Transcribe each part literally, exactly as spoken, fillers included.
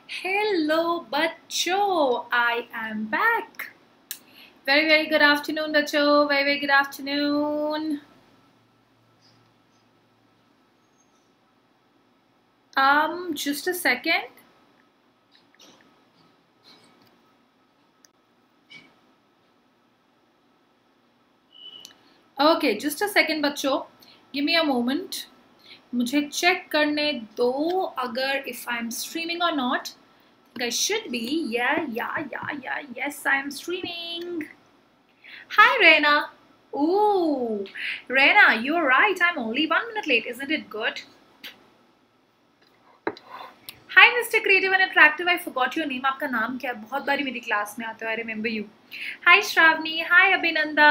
Hello, bachcho. I am back. Very, very good afternoon, bachcho. Very, very good afternoon. Um, just a second. Okay, just a second, bachcho. Give me a moment. मुझे check करने दो अगर if I'm streaming or not. I think I should be. Yeah, yeah, yeah, yeah. Yes, I'm streaming. Hi, Reina. Ooh, Reina, you're right. I'm only one minute late. Isn't it good? Hi, Mister Creative and Attractive. I forgot your name. आपका नाम क्या है? बहुत बारी मेरी class में आते हो. I remember you. Hi, Shravani. Hi, Abhinanda.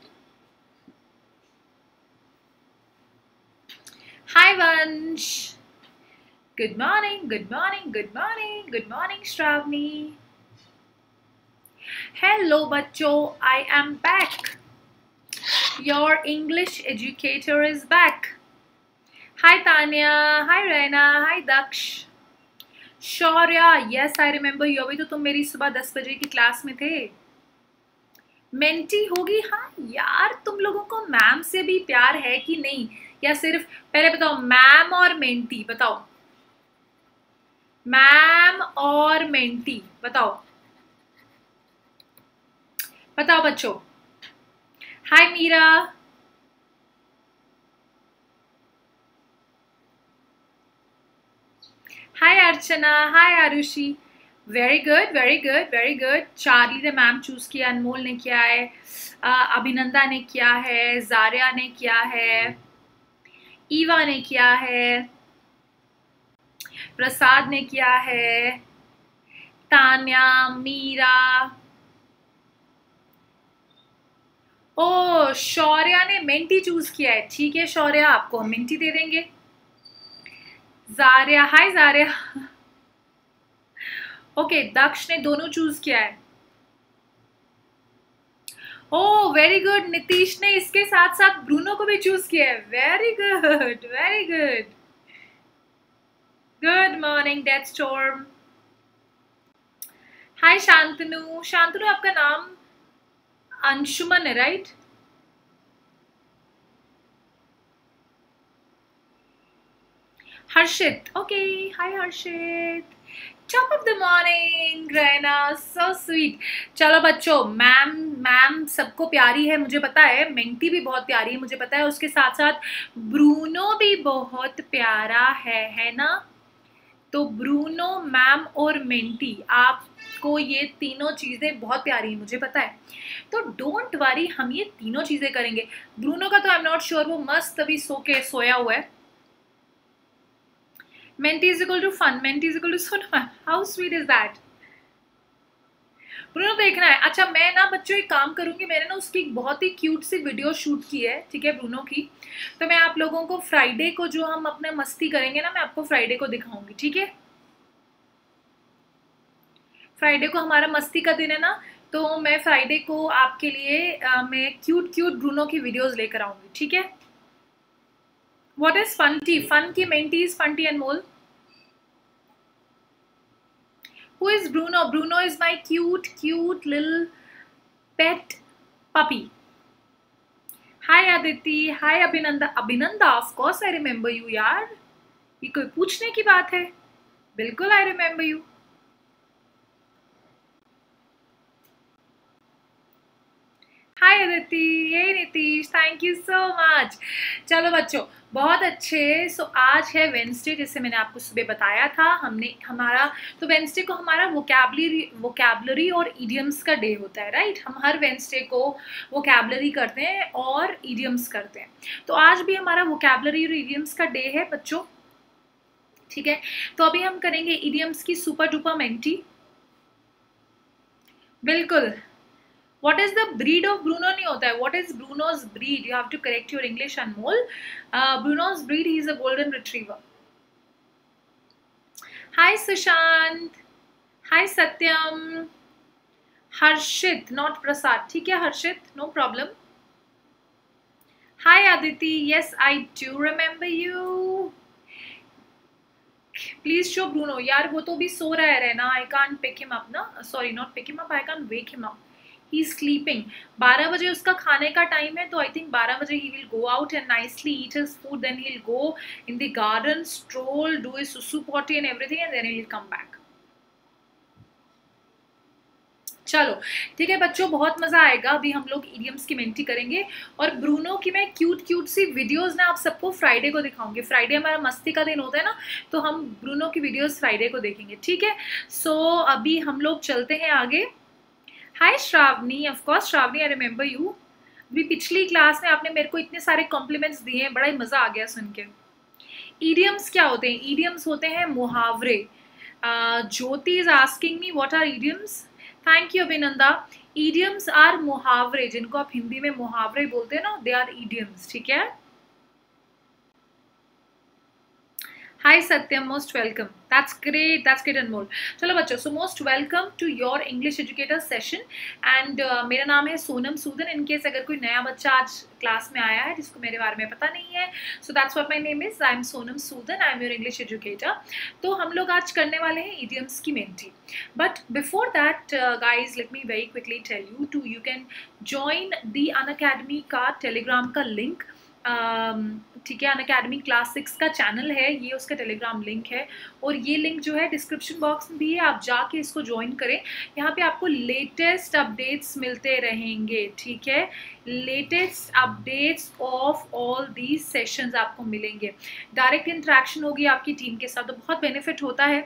Hi, Vansh. Good morning. Good morning. Good morning. Good morning, Shravani. Hello, bachcho. I am back. Your English educator is back. Hi, Tanya. Hi, Raina. Hi, Daksh. Shaurya, yes I remember you. अभी तो तुम मेरी सुबह दस बजे की class में थे. मेंटी होगी. हाँ यार, तुम लोगों को मैम से भी प्यार है कि नहीं, या सिर्फ पहले बताओ मैम और मेंटी बताओ. मैम और मेंटी बताओ बताओ बच्चों. Hi Meera. Hi Archana. Hi Arushi. Very good very good very good. Charlie ने मैम चूज किया, अनमोल ने किया है, अभिनंदा ने किया है, जारिया ने किया है, ईवा ने किया है, प्रसाद ने किया है, तान्या, मीरा. ओ शौर्या ने मेंटी चूज किया है. ठीक है शौर्या, आपको हम मेंटी दे देंगे. जारिया, हाय जारिया. ओके, दक्ष ने दोनों चूज किया है. ओ वेरी गुड. नीतीश ने इसके साथ साथ ब्रूनो को भी चूज किया है. Very good very good. Good morning death storm. Hi Shantanu. Shantanu आपका नाम अंशुमन है right? Harshit. Okay, hi Harshit. Top of the morning Raina, so sweet. चलो बच्चों, मैम मैम सबको प्यारी है मुझे पता है, मेंटी भी बहुत प्यारी है मुझे पता है, उसके साथ साथ ब्रूनो भी बहुत प्यारा है है ना? तो ब्रूनो, मैम और मेंटी, आपको ये तीनों चीज़ें बहुत प्यारी हैं मुझे पता है. तो डोंट वरी, हम ये तीनों चीज़ें करेंगे. ब्रूनो का तो आई एम नॉट श्योर, वो मस्त अभी सो के सोया हुआ है. Menti is equal to fun. Menti is equal to so fun. How sweet is that? Bruno देखना है. अच्छा, मैं ना बच्चों एक काम करूंगी, मैंने ना उसकी एक बहुत ही क्यूट सी वीडियो शूट की है, ठीक है, ब्रूनो की. तो मैं आप लोगों को फ्राइडे को जो हम अपने मस्ती करेंगे ना, मैं आपको फ्राइडे को दिखाऊंगी. ठीक है, फ्राइडे को हमारा मस्ती का दिन है ना, तो मैं फ्राइडे को आपके लिए आ, मैं क्यूट क्यूट ब्रूनो की वीडियोस लेकर आऊंगी. ठीक है. What is Funty? Fun की Menti is Funty and Mole. Who is Bruno? Bruno is my cute, cute little pet puppy. Hi Aditi. Hi Abhinanda. Abhinanda, of course I remember you यार. ये कोई पूछने की बात है? बिल्कुल I remember you. Hi Aditi. ये Nitish, thank you so much. चलो बच्चों, बहुत अच्छे. सो so, आज है वेंसडे, जैसे मैंने आपको सुबह बताया था. हमने हमारा तो वेंसडे को हमारा वोकैबलरी वोकैबलरी और इडियम्स का डे होता है राइट. हम हर वेंसडे को वोकैबलरी करते हैं और इडियम्स करते हैं. तो आज भी हमारा वोकैबलरी और इडियम्स का डे है बच्चों. ठीक है, तो अभी हम करेंगे इडियम्स की सुपर डुपर मेंटी. बिल्कुल. What is the breed of Bruno नहीं होता है. What is Bruno's breed? You have to correct your English, Anmol. Uh, Bruno's breed, he is a golden retriever. Hi Sushant. Hi Satyam. Harshit, not Prasad. ठीक है Harshit, no problem. Hi Aditi. Yes, I do remember you. Please show Bruno. यार वो तो भी सो रहा है रहना, I can't pick him up ना, sorry not pick him up, I can't wake him up, he is sleeping. बारह बजे उसका खाने का टाइम है, तो आई थिंक बारह बजे he will go out and nicely eat his food, then he will go in the garden, stroll, do his सुसु potty and everything, and then he will come back. चलो ठीक है बच्चों, बहुत मजा आएगा। अभी हम लोग इडियम्स की मेंटी करेंगे, और ब्रूनो की मैं क्यूट क्यूट सी वीडियोस ना आप सबको फ्राइडे को दिखाऊंगी। फ्राइडे हमारा मस्ती का दिन होता है ना, तो हम ब्रूनो की वीडियोस फ्राइडे को देखेंगे, ठीक है। सो so, अभी हम लोग चलते हैं आगे। Hi Shravani, of course Shravani, I remember you. अभी पिछली क्लास में आपने मेरे को इतने सारे कॉम्प्लीमेंट्स दिए हैं, बड़ा ही मजा आ गया सुन के। इडियम्स क्या होते हैं? इडियम्स होते हैं मुहावरे। Jyoti is asking me what are idioms. Thank you Abhinanda. Idioms are मुहावरे, जिनको आप हिंदी में मुहावरे बोलते हैं ना, दे आर इडियम्स, ठीक है। Hi Satyam, most welcome, that's great, that's great Anmol. चलो बच्चों, so most welcome to your English educator session, and मेरा नाम है सोनम सूदन। इन केस अगर कोई नया बच्चा आज क्लास में आया है जिसको मेरे बारे में पता नहीं है, so that's what my name is, I am Sonam Sudan, I am your English educator. तो हम लोग आज करने वाले हैं इडियम्स की Menti, but before that guys let me very quickly tell you to you can join the Unacademy का Telegram का लिंक, ठीक है। अनअकैडमी क्लास सिक्स का चैनल है, ये उसका टेलीग्राम लिंक है, और ये लिंक जो है डिस्क्रिप्शन बॉक्स में भी है, आप जाके इसको ज्वाइन करें। यहाँ पे आपको लेटेस्ट अपडेट्स मिलते रहेंगे, ठीक है। Latest updates of all these sessions आपको मिलेंगे, डायरेक्ट इंटरेक्शन होगी आपकी टीम के साथ, तो बहुत बेनिफिट होता है।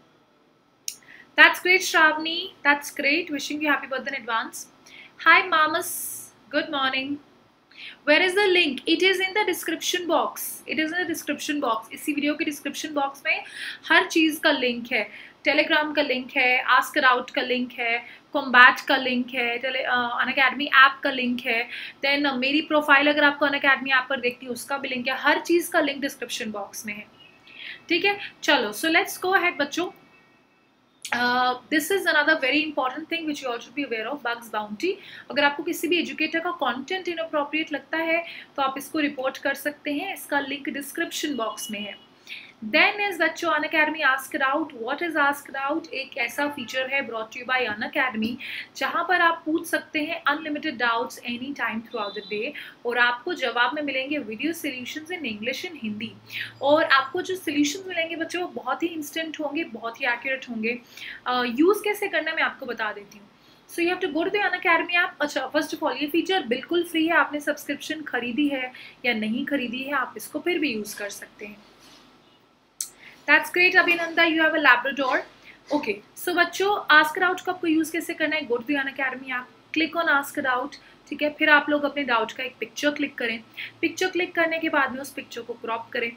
That's great Shravani, that's great, wishing you happy birthday in advance. Hi मामस, good morning. Where is the link? It is in the description box. It is in the description box. इसी वीडियो के डिस्क्रिप्शन बॉक्स में हर चीज़ का link है। Telegram का link है, आस्क आउट का लिंक है, कॉम्बैट का लिंक है, टेली अनअकैडमी ऐप का लिंक है, देन uh, मेरी प्रोफाइल अगर आपको अनअकैडमी ऐप पर देखती है उसका भी लिंक है। हर चीज़ का लिंक डिस्क्रिप्शन बॉक्स में है, ठीक है। चलो, सो लेट्स गो अहेड बच्चों। This is another very important thing which you all should be aware of, bugs bounty. अगर आपको किसी भी एजुकेटर का कंटेंट इनअप्रोप्रिएट लगता है तो आप इसको रिपोर्ट कर सकते हैं, इसका लिंक डिस्क्रिप्शन बॉक्स में है। देन इज बच्चों Unacademy asked out. What is asked out? एक ऐसा फीचर है ब्रॉट यू बाय अनअकैडमी, जहां पर आप पूछ सकते हैं unlimited doubts any time throughout the day, और आपको जवाब में मिलेंगे video solutions in English in Hindi. और आपको जो सॉल्यूशंस मिलेंगे बच्चों वो बहुत ही इंस्टेंट होंगे, बहुत ही एक्यूरेट होंगे। यूज़ uh, कैसे करना मैं आपको बता देती हूँ। So you have to go to the Unacademy app. अच्छा, फर्स्ट ऑफ ऑल ये फीचर बिल्कुल फ्री है, आपने सब्सक्रिप्शन खरीदी है या नहीं खरीदी है, आप इसको फिर भी यूज़ कर सकते हैं। That's great अभिनंदा, you have a Labrador. Okay, so बच्चों आस्क आउट को आपको यूज़ कैसे करना है? Go to the Unacademy app, click on ask out, ठीक है। फिर आप लोग अपने डाउट का एक पिक्चर क्लिक करें। पिक्चर क्लिक करने के बाद में उस पिक्चर को क्रॉप करें।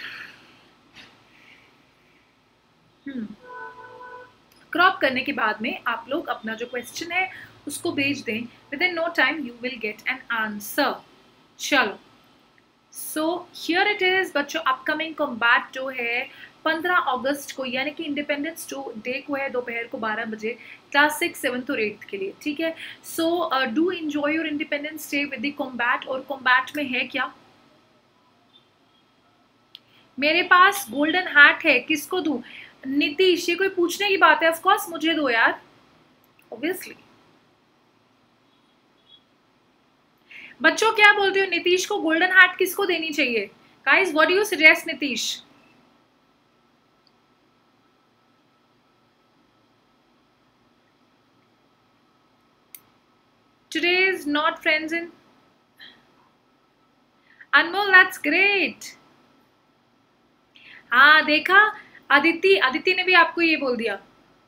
हम्म क्रॉप करने के बाद में आप लोग अपना जो क्वेश्चन है उसको भेज दें। Within no time you will get an answer. चलो, सो हियर इट इज बच्चों, अपकमिंग कॉम्बैट जो है पंद्रह अगस्त को, यानी कि इंडिपेंडेंस डे को है, दोपहर को बारह बजे, क्लास सिक्स सेवन्थ और एट्थ के लिए, ठीक है। So do enjoy your Independence Day with the combat. और कॉम्बैट में है क्या? मेरे पास गोल्डन हैट है, किसको दूं? नीतीश, ये कोई पूछने की बात है? ऑफ कोर्स मुझे दो यार, ऑब्वियसली। बच्चों क्या बोलते हो, नीतीश को गोल्डन हैट किसको देनी चाहिए? Guys what do you suggest Nitish? Today is not friends in Anmol, that's great. हाँ देखा, अदिति अदिति ने भी आपको ये बोल दिया।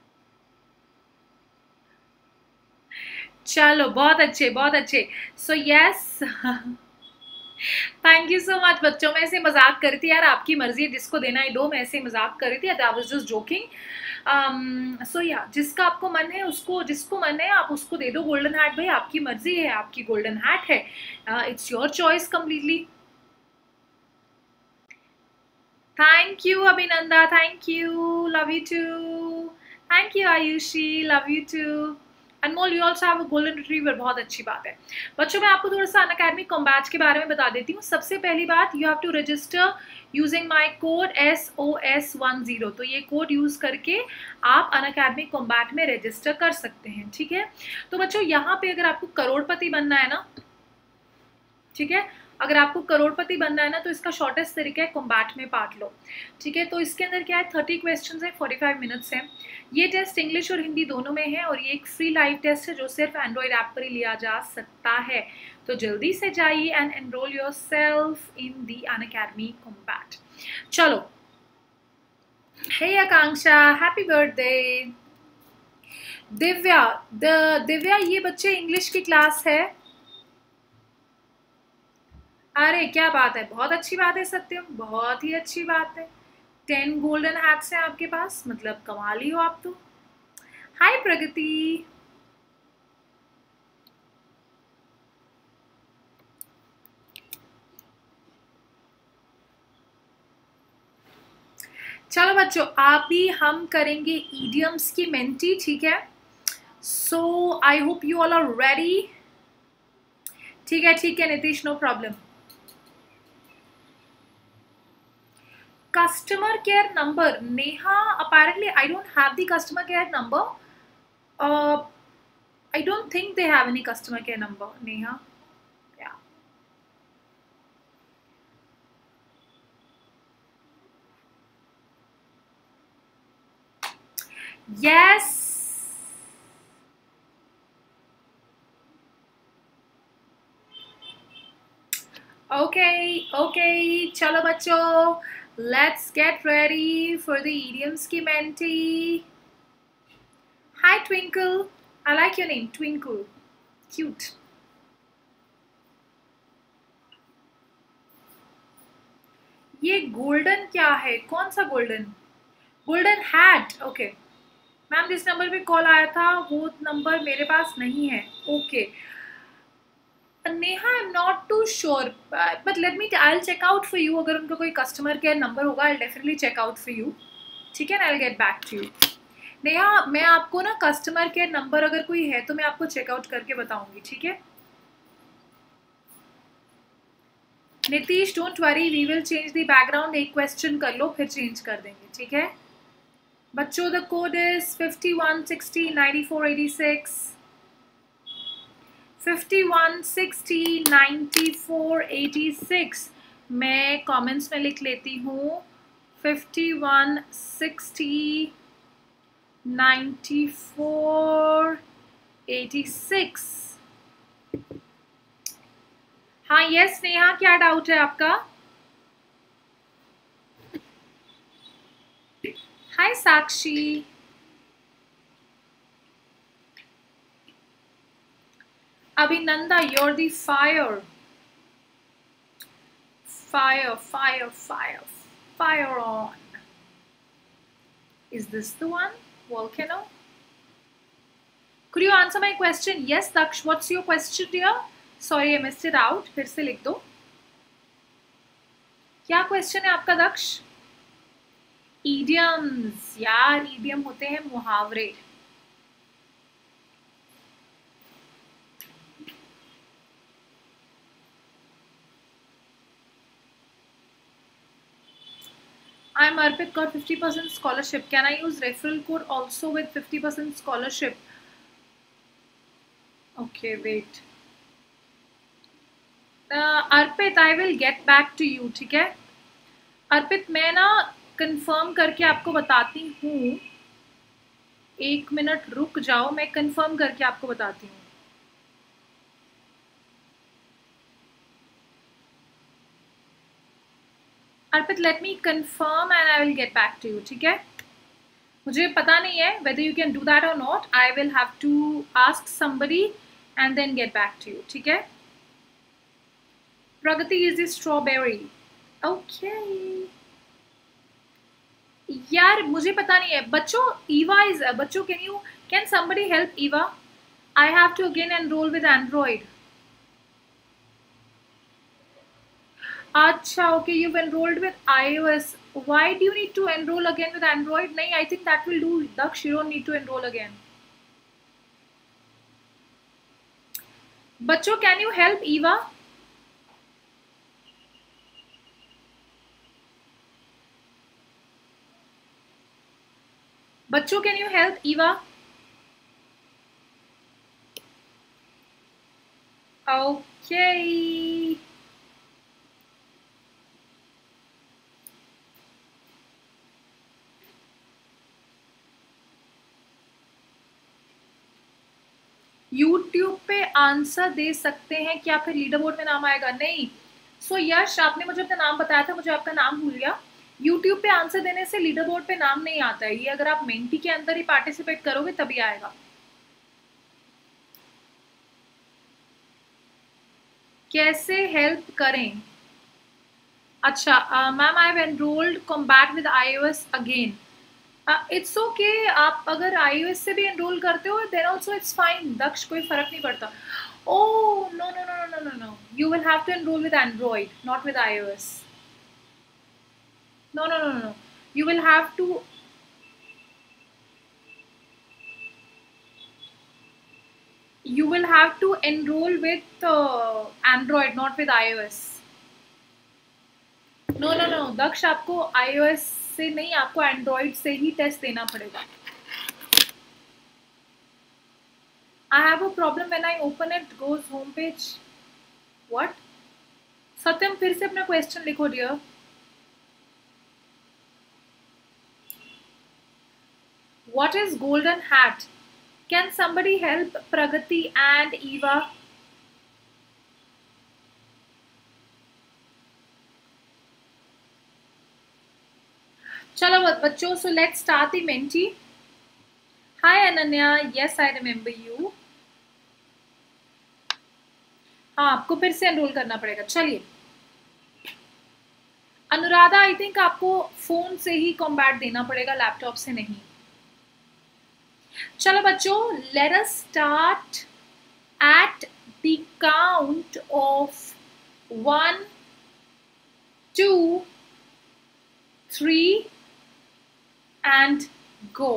चलो बहुत अच्छे, बहुत अच्छे। So yes, thank you so much बच्चों। मैं ऐसे मजाक कर रही थी यार, आपकी मर्जी है, जिसको देना है दो। मैं ऐसे मजाक कर रही थी, I was just joking. So yeah, जिसका आपको मन है उसको, जिसको मन है आप उसको दे दो गोल्डन हैट। भाई आपकी मर्जी है, आपकी गोल्डन हैट है, it's your choice completely. Thank you Abhinanda, thank you, love you too. Thank you Aayushi, love you too. Anmol you also have a golden retriever, बहुत अच्छी बात है। बच्चों मैं आपको थोड़ा सा अनअकैडमी कॉम्बैट के बारे में बता देती हूँ। सबसे पहली बात, you have to register using my code S O S one zero. तो ये कोड यूज़ करके आप अनअकैडमी कॉम्बैट में रजिस्टर कर सकते हैं, ठीक है। तो बच्चों यहाँ पे अगर आपको करोड़पति बनना है ना, ठीक है, अगर आपको करोड़पति बनना है ना तो इसका शॉर्टेस्ट तरीका है कॉम्बैट में पार्ट लो, ठीक है। तो इसके अंदर क्या है, थर्टी क्वेश्चंस है, फोर्टी फाइव मिनट्स है। ये टेस्ट इंग्लिश और हिंदी दोनों में है और ये एक फ्री लाइव टेस्ट है जो सिर्फ एंड्रॉइड ऐप पर ही लिया जा सकता है। तो जल्दी से जाइए and enroll yourself in the Unacademy combat. चलो, hey Akanksha, happy birthday. Divya, the Divya ये बच्चे इंग्लिश की क्लास है। अरे क्या बात है, बहुत अच्छी बात है सत्यम, बहुत ही अच्छी बात है। टेन गोल्डन हैट्स हैं आपके पास, मतलब कमाल ही हो आप तो। हाय प्रगति। चलो बच्चों, आप भी हम करेंगे इडियम्स की मेंटी, ठीक है। So I hope you all are ready. ठीक है ठीक है Nitish, no problem. Customer care number, Neha, apparently I don't have the customer care number. uh, I don't think they have any customer care number, Neha. Yeah. Yes. Okay, okay, chalo bachcho, let's get ready for the idioms ki menti. Hi Twinkle, I like your name, Twinkle, cute. ये golden क्या है, कौन सा golden? Golden hat, okay ma'am. जिस number पे call आया था वो नंबर मेरे पास नहीं है। Okay Neha, I am not too sure but let me, I will check out for you. अगर उनका कोई कस्टमर केयर नंबर होगा I will definitely check out for you, ठीक है ना। I will get back to you. Neha, मैं आपको ना कस्टमर केयर नंबर अगर कोई है तो मैं आपको चेकआउट करके बताऊंगी, ठीक है। Nitish don't worry, we will change the background. एक क्वेश्चन कर लो फिर चेंज कर देंगे, ठीक है बच्चों। The code is fifty one sixty ninety four eighty six, fifty one sixty ninety four eighty six. मैं कमेंट्स में लिख लेती हूँ fifty one sixty ninety four eighty six. हाँ यस नेहा, क्या डाउट है आपका? हाय साक्षी। अभिनंदा, you're the fire. Fire, fire, fire, fire on. Is this the one? Volcano? Could you answer my question? Yes, Daksh, what's your question, dear? Sorry, I missed it out. फिर से लिख दो। क्या question है आपका दक्ष? Idioms, यार idiom होते हैं मुहावरे। I'm Arpit, got fifty percent scholarship. Can I use referral code also with fifty percent scholarship? Okay, wait. Uh, Arpit, I will get back to you, ठीक है? अर्पित, मैं ना कंफर्म करके आपको बताती हूँ। एक मिनट रुक जाओ, मैं कंफर्म करके आपको बताती हूँ। Arpit, let me confirm and I will get back to you, ठीक है? मुझे पता नहीं है whether you can do that or not. I will have to ask somebody and then get back to you, ठीक है? प्रगति is the strawberry. Okay. यार मुझे पता नहीं है बच्चों। ईवा इज बच्चों, can you can somebody help Eva? I have to again enroll with Android. अच्छा, okay, you've enrolled with iOS. Why do you need to enroll again with Android? नहीं, I think that will do. Daksh, you don't need to enroll again. बच्चों can you help Eva? बच्चों can you help Eva? Okay, YouTube पे answer दे सकते हैं क्या फिर leader board में नाम आएगा? नहीं। सो so, यश आपने मुझे अपना नाम बताया था, मुझे आपका नाम भूल गया। यूट्यूब पे आंसर देने से लीडर बोर्ड पे नाम नहीं आता है, ये अगर आप मेंटी के अंदर ही पार्टिसिपेट करोगे तभी आएगा। कैसे हेल्प करें? अच्छा ma'am, I have enrolled combat with iOS again. It's okay, आप अगर आईओएस से भी एनरोल करते हो then also it's fine Daksh, कोई फर्क नहीं पड़ता। Oh no no no no no no, you will have to enroll with Android, not with iOS. No no no no, you will have to you will have to enroll with uh, Android, not with iOS. No no no, Daksh आपको iOS से नहीं, आपको Android से ही test देना पड़ेगा। I have a problem when I open it goes home page. What? सत्यम फिर से अपना क्वेश्चन लिखो dear. What is golden hat? Can somebody help Pragati and Eva? चलो बच्चों, so let's start the Menti. Hi Ananya, yes I remember you. हाँ, आपको फिर से एनरोल करना पड़ेगा। चलिए अनुराधा, आई थिंक आपको फोन से ही कॉम्बैट देना पड़ेगा, लैपटॉप से नहीं। चलो बच्चों, let us start at the count of one two three and go.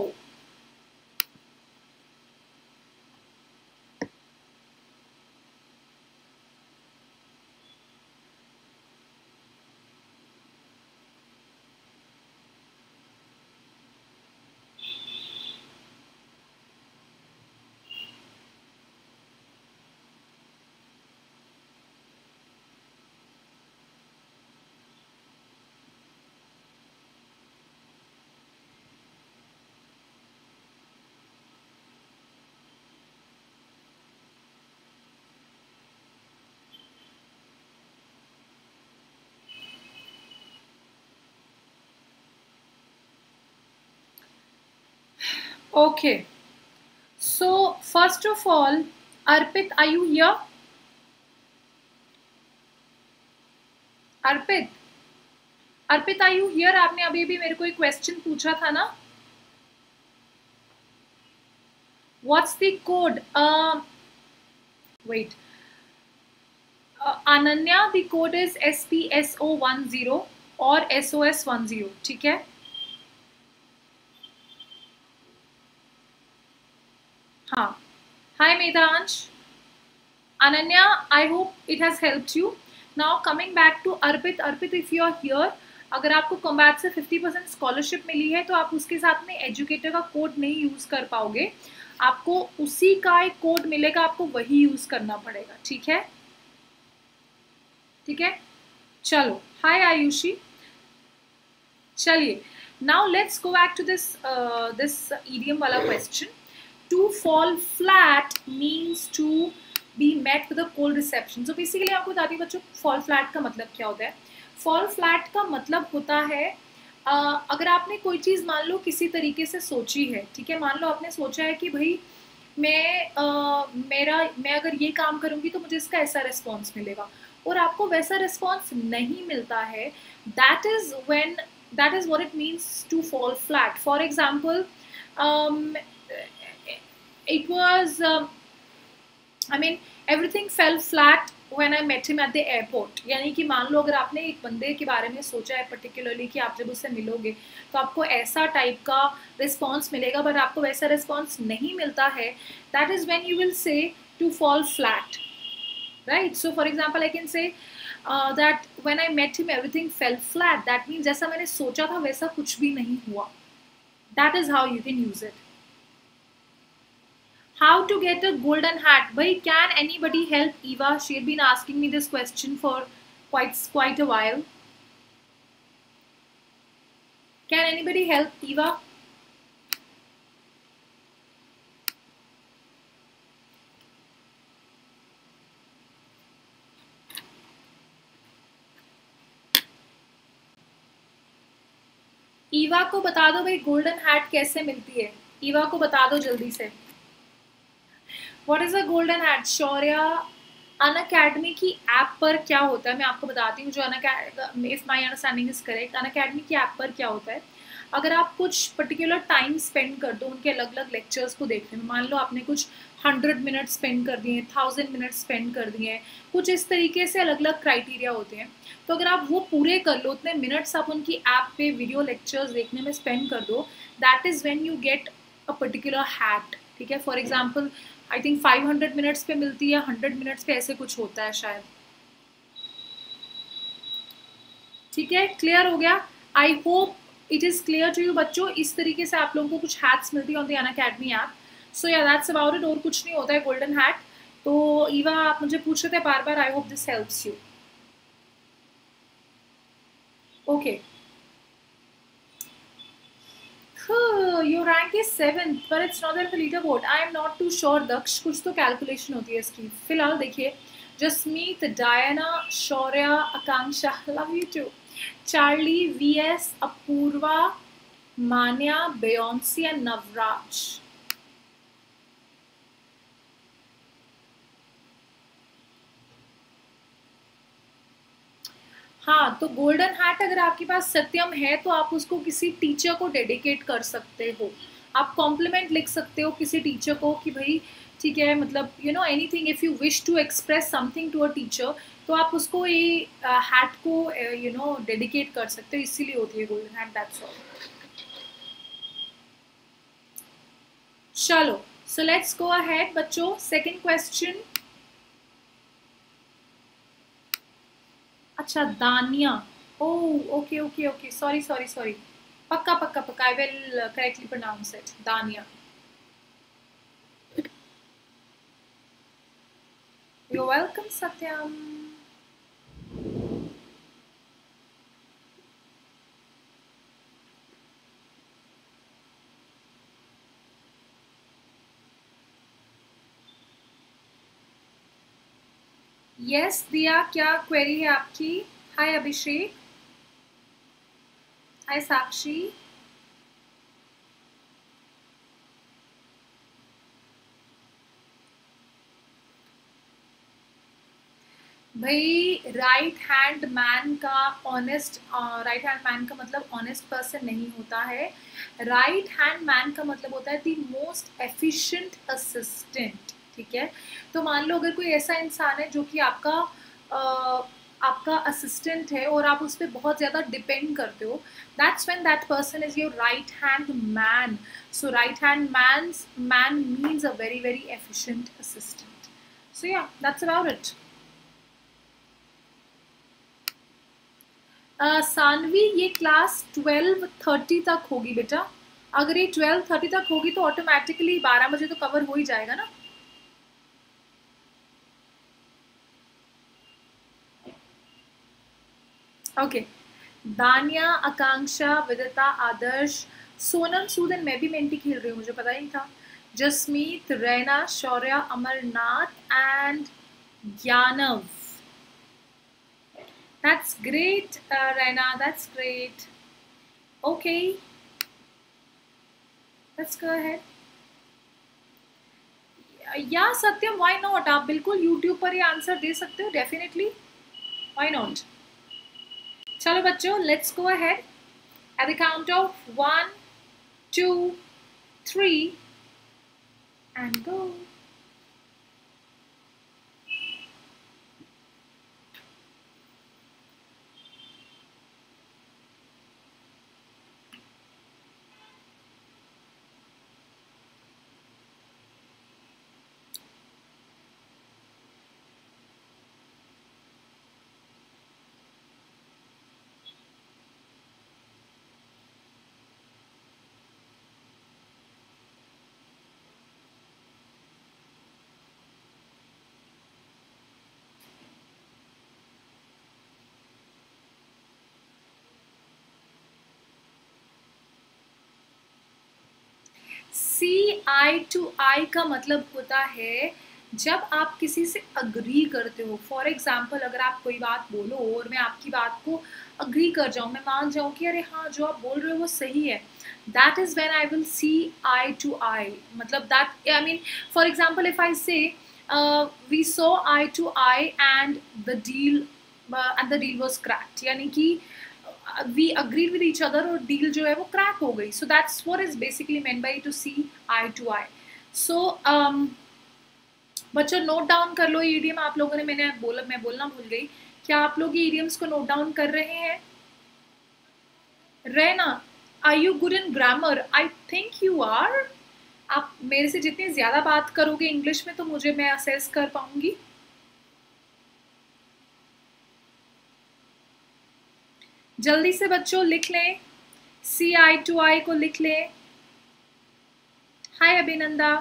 Okay, so first of all, Arpit, are you here? Arpit, Arpit are you here? आपने अभी भी मेरे को एक क्वेश्चन पूछा था ना, what's the code? Wait, Ananya, the code is S P S O one zero और S O S one zero, ठीक है? हाँ, hi Medhansh, Ananya, I hope it has helped you. Now coming back to Arpit, Arpit if you are here, अगर आपको combat से fifty percent scholarship मिली है तो आप उसके साथ में एजुकेटर का कोड नहीं यूज कर पाओगे, आपको उसी का एक कोड मिलेगा, आपको वही यूज करना पड़ेगा, ठीक है? ठीक है, चलो हाय आयुषी। चलिए now let's go back to this this idiom वाला question. To fall flat means to be met with a cold reception. So basically आपको बताती हूँ बच्चों, फॉल फ्लैट का मतलब क्या होता है। फॉल फ्लैट का मतलब होता है uh, अगर आपने कोई चीज़ मान लो किसी तरीके से सोची है, ठीक है, मान लो आपने सोचा है कि भाई मैं uh, मेरा मैं अगर ये काम करूँगी तो मुझे इसका ऐसा रिस्पॉन्स मिलेगा, और आपको वैसा रिस्पॉन्स नहीं मिलता है, that is when that is what it means to fall flat. For example, it was uh, I mean everything fell flat when I met him at the airport। यानी कि मान लो अगर आपने एक बंदे के बारे में सोचा है पर्टिकुलरली कि आप जब उससे मिलोगे तो आपको ऐसा टाइप का रिस्पॉन्स मिलेगा, बट आपको वैसा रिस्पॉन्स नहीं मिलता है, that is when you will say to fall flat. right? So for example I can say uh, that when I met him everything fell flat. That means जैसा मैंने सोचा था वैसा कुछ भी नहीं हुआ. That is how you can use it. How to get a golden hat? Bhai, can anybody help Eva? She had been asking me this question for quite quite a while. Can anybody help Eva? Eva को बता दो भाई golden hat कैसे मिलती है. ईवा को बता दो जल्दी से. What is a golden hat? Shaurya, Unacademy की ऐप पर क्या होता है मैं आपको बताती हूँ. जो Unacademy, if my understanding is correct, Unacademy की ऐप पर क्या होता है, अगर आप कुछ पर्टिकुलर टाइम स्पेंड कर दो उनके अलग अलग लेक्चर्स को देखने में, मान लो आपने कुछ हंड्रेड मिनट स्पेंड कर दिए, थाउजेंड मिनट स्पेंड कर दिए, कुछ इस तरीके से अलग अलग क्राइटेरिया होते हैं. तो अगर आप वो पूरे कर लो, उतने मिनट्स आप उनकी ऐप पे वीडियो लेक्चर्स देखने में स्पेंड कर दो, that is when you get a particular hat. ठीक है, for example I think five hundred minutes पे मिलती है, हंड्रेड मिनट्स पे ऐसे कुछ होता है शायद. ठीक है, क्लियर हो गया? I hope it is clear to you बच्चों. इस तरीके से आप लोगों को कुछ हैट्स मिलती है on the Unacademy app. So yeah that's about it. और कुछ नहीं होता है गोल्डन हैट. तो ईवा आप मुझे पूछ रहे थे बार बार. I hope this helps you. Okay, your rank is seven पर it's not in the leaderboard. I am not too sure Daksh. कुछ तो कैलकुलेशन होती है इसकी. फिलहाल देखिए, Jasmeet, Diana, Shaurya, Akanksha, love you too, Charlie, V S, Apoorva, Manya, Beyonce and Navraj. हाँ, तो गोल्डन हैट अगर आपके पास सत्यम है तो आप उसको किसी टीचर को डेडिकेट कर सकते हो. आप कॉम्प्लीमेंट लिख सकते हो किसी टीचर को कि भाई ठीक है, मतलब you know anything, if you wish to express something to a teacher तो आप उसको ये हैट को यू नो डेडिकेट कर सकते हो. इसीलिए होती है गोल्डन हैट. That's all. चलो, सो लेट्स गो अहेड बच्चों. Second question. अच्छा, Dania. Oh, okay okay okay, sorry sorry sorry. पक्का पक्का पक्का, I will correctly pronounce it. Dania. You're welcome, Satyam. Yes दिया, क्या क्वेरी है आपकी? हाय अभिषेक, हाय साक्षी. भाई राइट हैंड मैन का ऑनेस्ट, राइट हैंड मैन का मतलब ऑनेस्ट पर्सन नहीं होता है. राइट हैंड मैन का मतलब होता है द मोस्ट एफिशिएंट असिस्टेंट. ठीक है, तो मान लो अगर कोई ऐसा इंसान है जो कि आपका uh, आपका असिस्टेंट है और आप उस पर बहुत ज़्यादा डिपेंड करते हो, that's when that person is your right hand man. So right hand man man means a very very efficient assistant. So yeah that's about it. Uh, Sanvi, ये क्लास ट्वेल्व थर्टी तक होगी बेटा. अगर ये ट्वेल्व थर्टी तक होगी तो automatically बारह बजे तो कवर हो ही जाएगा ना. Okay okay. दानिया, आकांक्षा, विदिता, आदर्श, सोनम, सूदन. मैं भी मेंटी खेल रही हूँ, मुझे पता ही नहीं था. Jasmeet, Raina, Shaurya, Amarnath and Gyanav. That's great, uh, Raina. That's great. Okay, let's go ahead. या सत्यम, why not? आप बिल्कुल YouTube पर ये आंसर दे सकते हो, डेफिनेटली. Why not? चलो बच्चों, let's go ahead. At the count of one, two, three, and go. See eye to eye का मतलब होता है जब आप किसी से अग्री करते हो. फॉर एग्जाम्पल अगर आप कोई बात बोलो और मैं आपकी बात को अग्री कर जाऊँ, मैं मान जाऊँ कि अरे हाँ जो आप बोल रहे हो वो सही है, that is when I will see eye to eye. मतलब that I mean for example if I say we saw eye to eye and the deal and the deal was cracked, यानी कि we agreed with each other और deal जो है वो crack हो गई. so that's what is basically meant by to see eye to eye. so um, बच्चों note down कर लो ईडियम आप लोगों ने, मैंने बोला मैं बोलना भूल गई, क्या आप लोग ये ईडियम्स को नोट डाउन कर रहे हैं? Rahna, are you good in grammar? I think you are. आप मेरे से जितनी ज्यादा बात करोगे इंग्लिश में तो मुझे मैं असेस कर पाऊंगी. जल्दी से बच्चों लिख लें, सी आई टू आई को लिख लें. हाय अभिनंदा.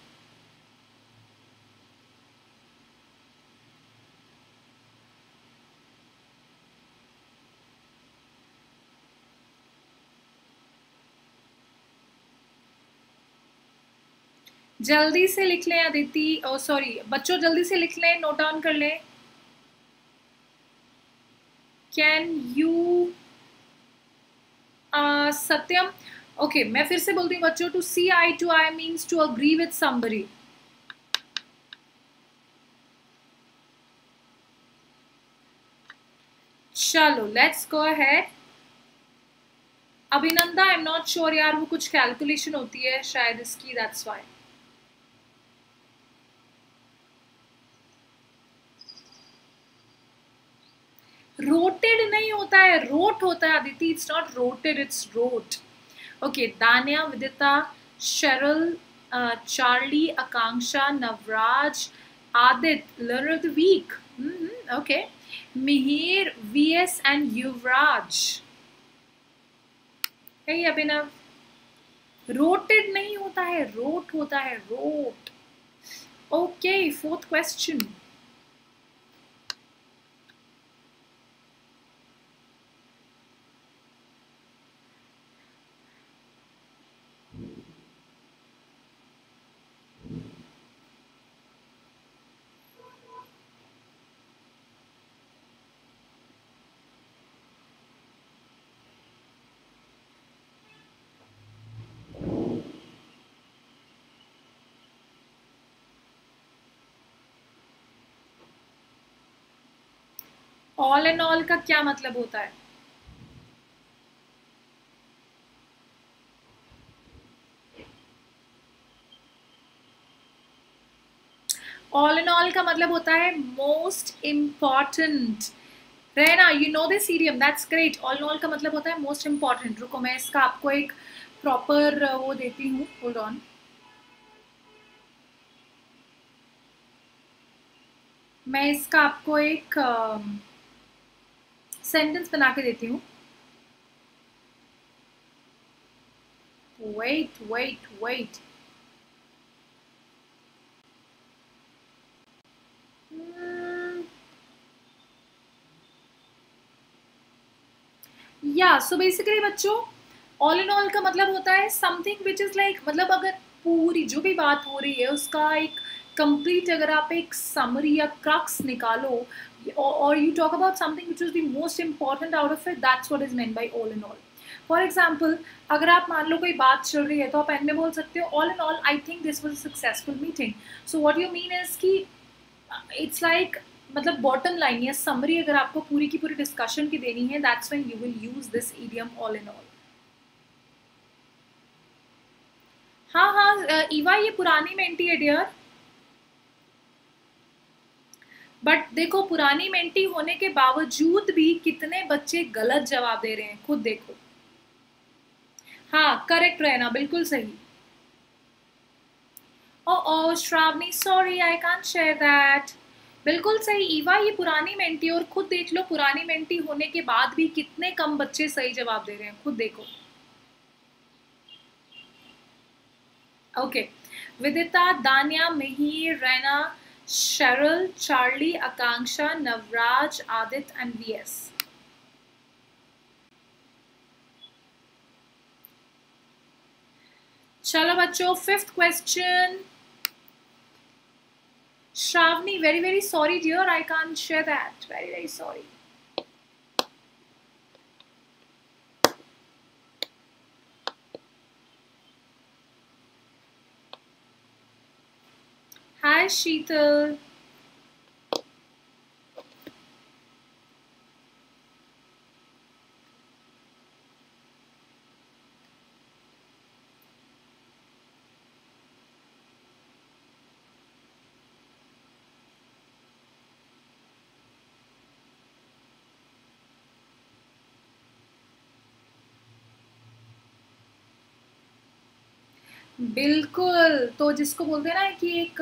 जल्दी से लिख लें अदिति, ओ सॉरी बच्चों जल्दी से लिख लें, नोट डाउन कर लें. कैन यू सत्यम, ओके मैं फिर से बोलती हूँ बच्चों, to see eye to eye means to agree with somebody. चलो let's go ahead. Abhinanda I am not sure यार, वो कुछ कैलकुलेशन होती है शायद इसकी, दैट्स व्हाई. रोटेड नहीं होता है, रोट होता है Aditi. It's not rotted, it's rote. Okay Danya, Vidita, Cheryl, Charlie, Akanksha, Navraj, Aditya learner of the week. Okay Mihir, VS and Yuvraj. Hey Abhinav, rotted नहीं होता है, रोट होता है, rote. Okay fourth question. All and all का क्या मतलब होता है? ऑल एंड ऑल का मतलब होता है most important. Rahna, you know this idiom, that's great. All and all का मतलब होता है मोस्ट इम्पॉर्टेंट. रुको मैं इसका आपको एक प्रॉपर वो देती हूँ, होल्ड ऑन. मैं इसका आपको एक सेंटेंस uh, बना के देती हूँ. Wait wait wait yeah so basically बच्चों ऑल इन ऑल का मतलब होता है समथिंग विच इज लाइक, मतलब अगर पूरी जो भी बात हो रही है उसका एक कंप्लीट अगर आप एक समरी या क्रक्स निकालो और you talk about something which is the most important out of it, that's what is meant by all in all. For example अगर आप मान लो कोई बात चल रही है तो आप एंड में बोल सकते हो all in all I think this was a successful meeting. So what you mean is कि इट्स लाइक मतलब बॉटम लाइन या समरी अगर आपको पूरी की पूरी डिस्कशन की देनी है, that's when you will use this idiom all in all. हाँ हाँ ईवा ये पुरानी मेंटी है डियर, बट देखो पुरानी मेंटी होने के बावजूद भी कितने बच्चे गलत जवाब दे रहे हैं, खुद देखो. हाँ करेक्ट रहना, बिल्कुल सही. Oh oh Shravani sorry I can't share that. बिल्कुल सही ईवा, ये पुरानी मेंटी, और खुद देख लो पुरानी मेंटी होने के बाद भी कितने कम बच्चे सही जवाब दे रहे हैं, खुद देखो. Okay okay. Vidita, Danya, Mihir, Raina, Cheryl, Charlie, Akanksha, Navraj, Aditya and VS. चलो बच्चों, fifth question. Shravani, very very sorry dear, I can't share that. Very very sorry. Hi Sheetal. बिल्कुल, तो जिसको बोलते हैं ना कि एक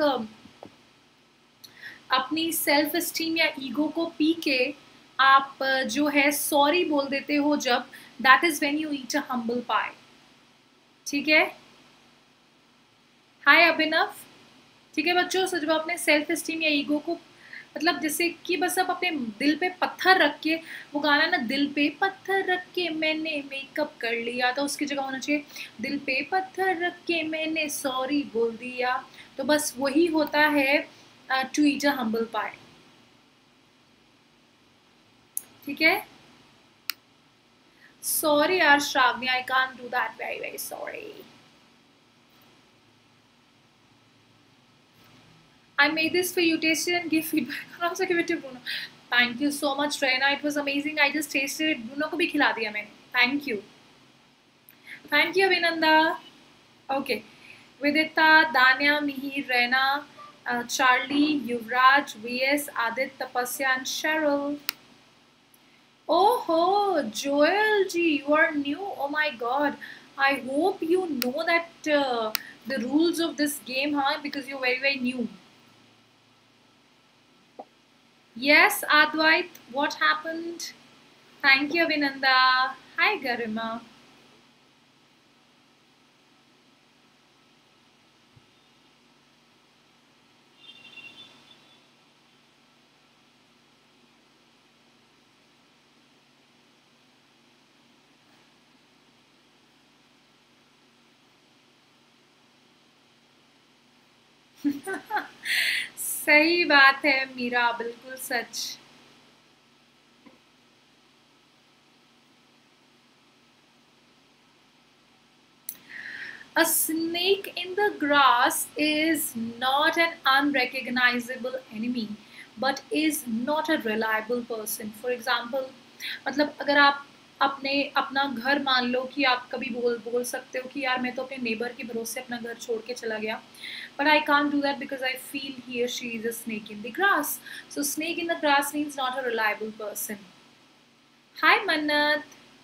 अपनी सेल्फ एस्टीम या ईगो को पी के आप जो है सॉरी बोल देते हो जब, that is when you eat a humble pie. ठीक है. हाय अभिनव. ठीक है बच्चों, so जब अपने सेल्फ एस्टीम या ईगो को मतलब जैसे कि बस आप अपने दिल पे पत्थर रख के, वो गाना ना दिल पे पत्थर रख के मैंने मेकअप कर लिया, तो उसकी जगह होना चाहिए दिल पे पत्थर रख के मैंने सॉरी बोल दिया. तो बस वही होता है to eat a humble pie. ठीक है. सॉरी यार Shravani, I can't do that, very very sorry. I made this for you, taste it and give feedback. And also give it to Bruno. Thank you so much, Reina. It was amazing. I just tasted it. Bruno को भी खिला दिया मैंने. Thank you. Thank you, Vinanda. Okay. Vidita, Danya, Mihir, Reina, uh, Charlie, Yuvraj, V S, Adit, Tapasya, and Cheryl. Oh ho, Joel G, you are new. Oh my God. I hope you know that uh, the rules of this game, huh? Because you're very very new. Yes, Advait, what happened? Thank you, Vinanda. Hi, Garima. सही बात है मीरा, बिल्कुल सच. A snake in the grass is not an unrecognizable enemy, but is not a reliable person. For example, मतलब अगर आप अपने अपना घर मान लो कि आप कभी बोल बोल सकते हो कि यार मैं तो अपने नेबर के भरोसे अपना घर छोड़ के चला गया, but I can't do that because I feel he or she is a snake in the grass. So snake in the grass means not a reliable person. Hi Mannat.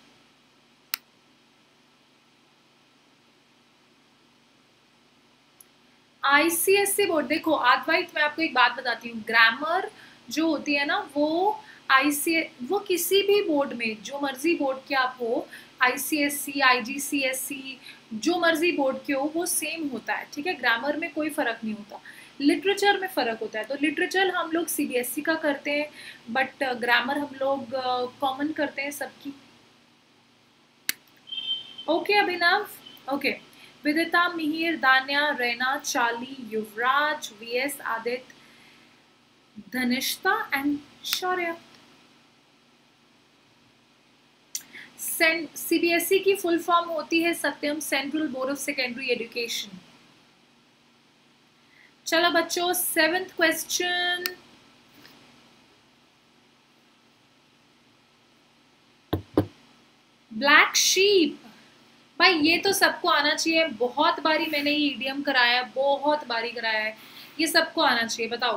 ICSC board, देखो आदवाइट मैं आपको एक बात बताती हूँ, grammar जो होती है ना वो आईसी वो किसी भी बोर्ड में जो मर्जी बोर्ड के आप हो, आईसीएससी, आईजीसीएससी, जो मर्जी बोर्ड के हो वो सेम होता है. ठीक है. ग्रामर में कोई फर्क नहीं होता. लिटरेचर में फर्क होता है. तो लिटरेचर हम लोग सीबीएसई का करते हैं, बट ग्रामर हम लोग कॉमन uh, करते हैं सबकी. Okay Abhinav. Okay. Vidita, Mihir, Danya, Reina, Charlie, Yuvraj, V S, Adit, Dhanishta and Shaurya. CBSE की फुल फॉर्म होती है Satyam central board of secondary education. चलो बच्चों, सेवेंथ क्वेश्चन. Black sheep. भाई ये तो सबको आना चाहिए, बहुत बारी मैंने ये ईडियम कराया, बहुत बारी कराया है, ये सबको आना चाहिए. बताओ.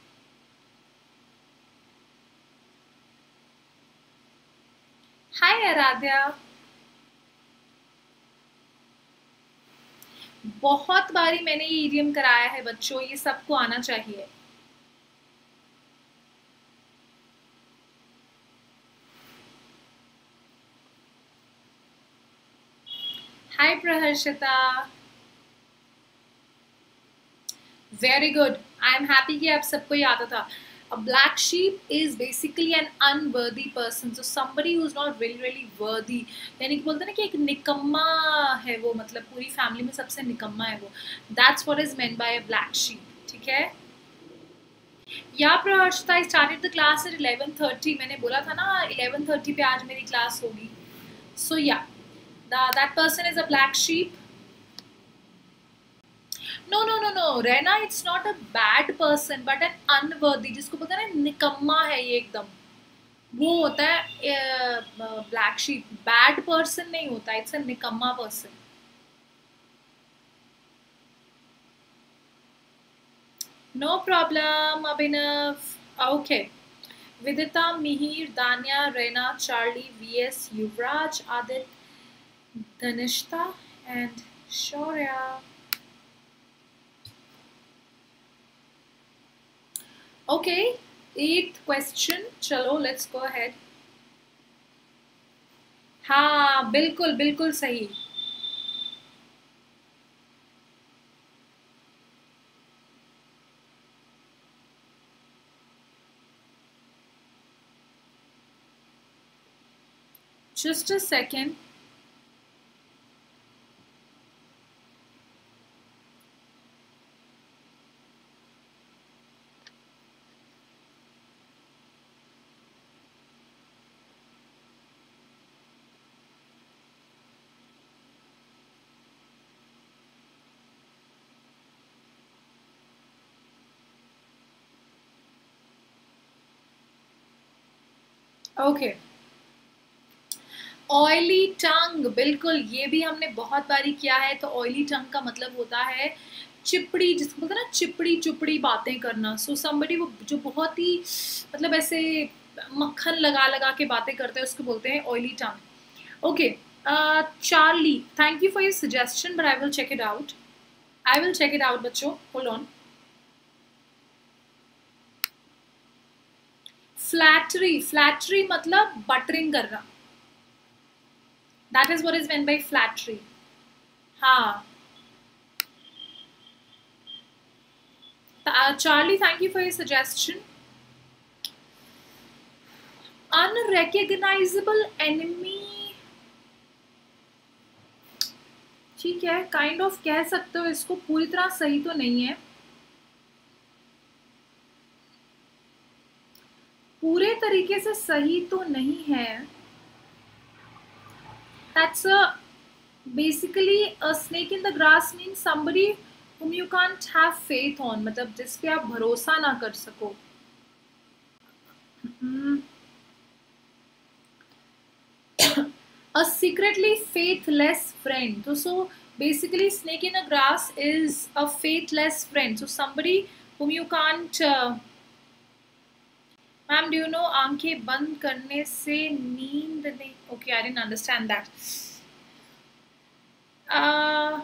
हाय आराध्या. बहुत बारी मैंने ये ईडियम कराया है बच्चों, ये सबको आना चाहिए. Hi Praharshita. Very good. I am happy कि आप सबको ये आता था. A black sheep is basically an unworthy person, so somebody who is not really really worthy. यानी कि बोलते हैं ना कि एक निकम्मा है वो, मतलब पूरी फैमिली में सबसे निकम्मा है वो. That's what is meant by a black sheep. ठीक है. या प्रहर्षिता, I started the class at eleven thirty. मैंने बोला था ना eleven thirty पे आज मेरी क्लास होगी. So yeah, the, that person is a black sheep. No, no, no, no, Rena, it's not a bad person, but an unworthy, जिसको बोलते हैं ना निकम्मा है ये एकदम, वो होता है ब्लैक शीप. बैड पर्सन नहीं होता, इट्स अ निकम्मा person. No problem Abhinav. Okay. Vidita, Mihir, Dania, Rena, Charlie, VS, Yuvraj, Aditya, Dhanishta and Shaurya. Okay, eighth question. चलो, let's go ahead. हाँ, बिल्कुल बिल्कुल सही. Just a second. Okay. Oily tongue, बिल्कुल, ये भी हमने बहुत बारी किया है. तो ऑयली टंग का मतलब होता है चिपड़ी, जिसको बोलते हैं ना चिपड़ी चुपड़ी बातें करना. सो so, समबडी वो जो बहुत ही मतलब ऐसे मक्खन लगा लगा के बातें करते हैं, उसको बोलते हैं oily tongue. Okay. Charlie, thank you for your suggestion, but I will check it out. I will check it out बच्चों, होल्ड ऑन. फ्लैटरी, फ्लैटरी मतलब बटरिंग करना. That is what is meant by flattery. हाँ. Uh, Charlie, thank you for your suggestion. Unrecognizable enemy. ठीक है, kind of कह सकते हो इसको, पूरी तरह सही तो नहीं है. पूरे तरीके से सही तो नहीं है. That's a basically a snake in the grass means somebody whom you can't have faith on, मतलब जिस पे आप भरोसा ना कर सको. A secretly faithless friend. So, so basically snake in the grass is a faithless friend. So somebody whom you can't uh, Ma'am, do you know आंखें बंद करने से नींद नहीं. Okay, I didn't understand that. Uh,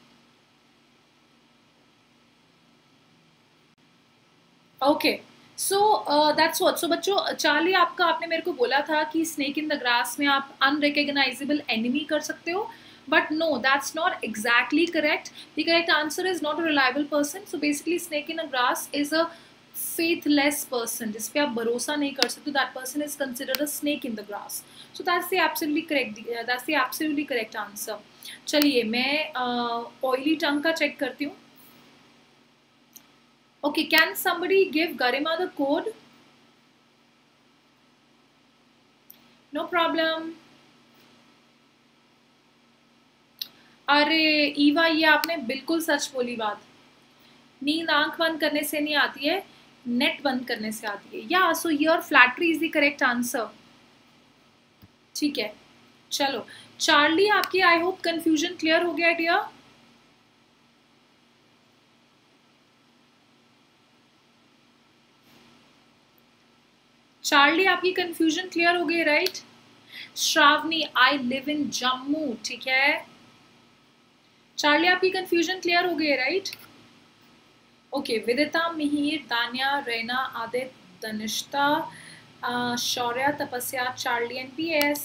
okay, so uh, that's what. So बच्चों, Charlie आपका, आपने मेरे को बोला था कि snake in the grass में आप unrecognizable enemy कर सकते हो. But no, that's not exactly correct. The correct answer is not a reliable person. So basically, snake in the grass is a faithless person, जिस पे आप भरोसा नहीं कर सकते. That person is considered a snake in the grass. So that's the absolutely correct. Uh, that's the absolutely correct answer. चलिए, मैं oily uh, टंग का चेक करती हूँ. Okay, can somebody give Garima the code? No problem. अरे ईवा, ये आपने बिल्कुल सच बोली बात. नींद आंख बंद करने से नहीं आती है, नेट बंद करने से आती है. Yeah so your flattery is the correct answer. ठीक है, चलो. चार्ली, आपकी आई होप कंफ्यूजन क्लियर हो गया डियर. चार्ली, आपकी कंफ्यूजन क्लियर हो गई right. Shravani, I live in Jammu. ठीक है चार्ली, आपकी कंफ्यूजन क्लियर हो गई right. Okay. Vidita, Mihir, Dania, Raina, Aditya, Dhanishta, Shaurya, Tapasya, Charlie and PS.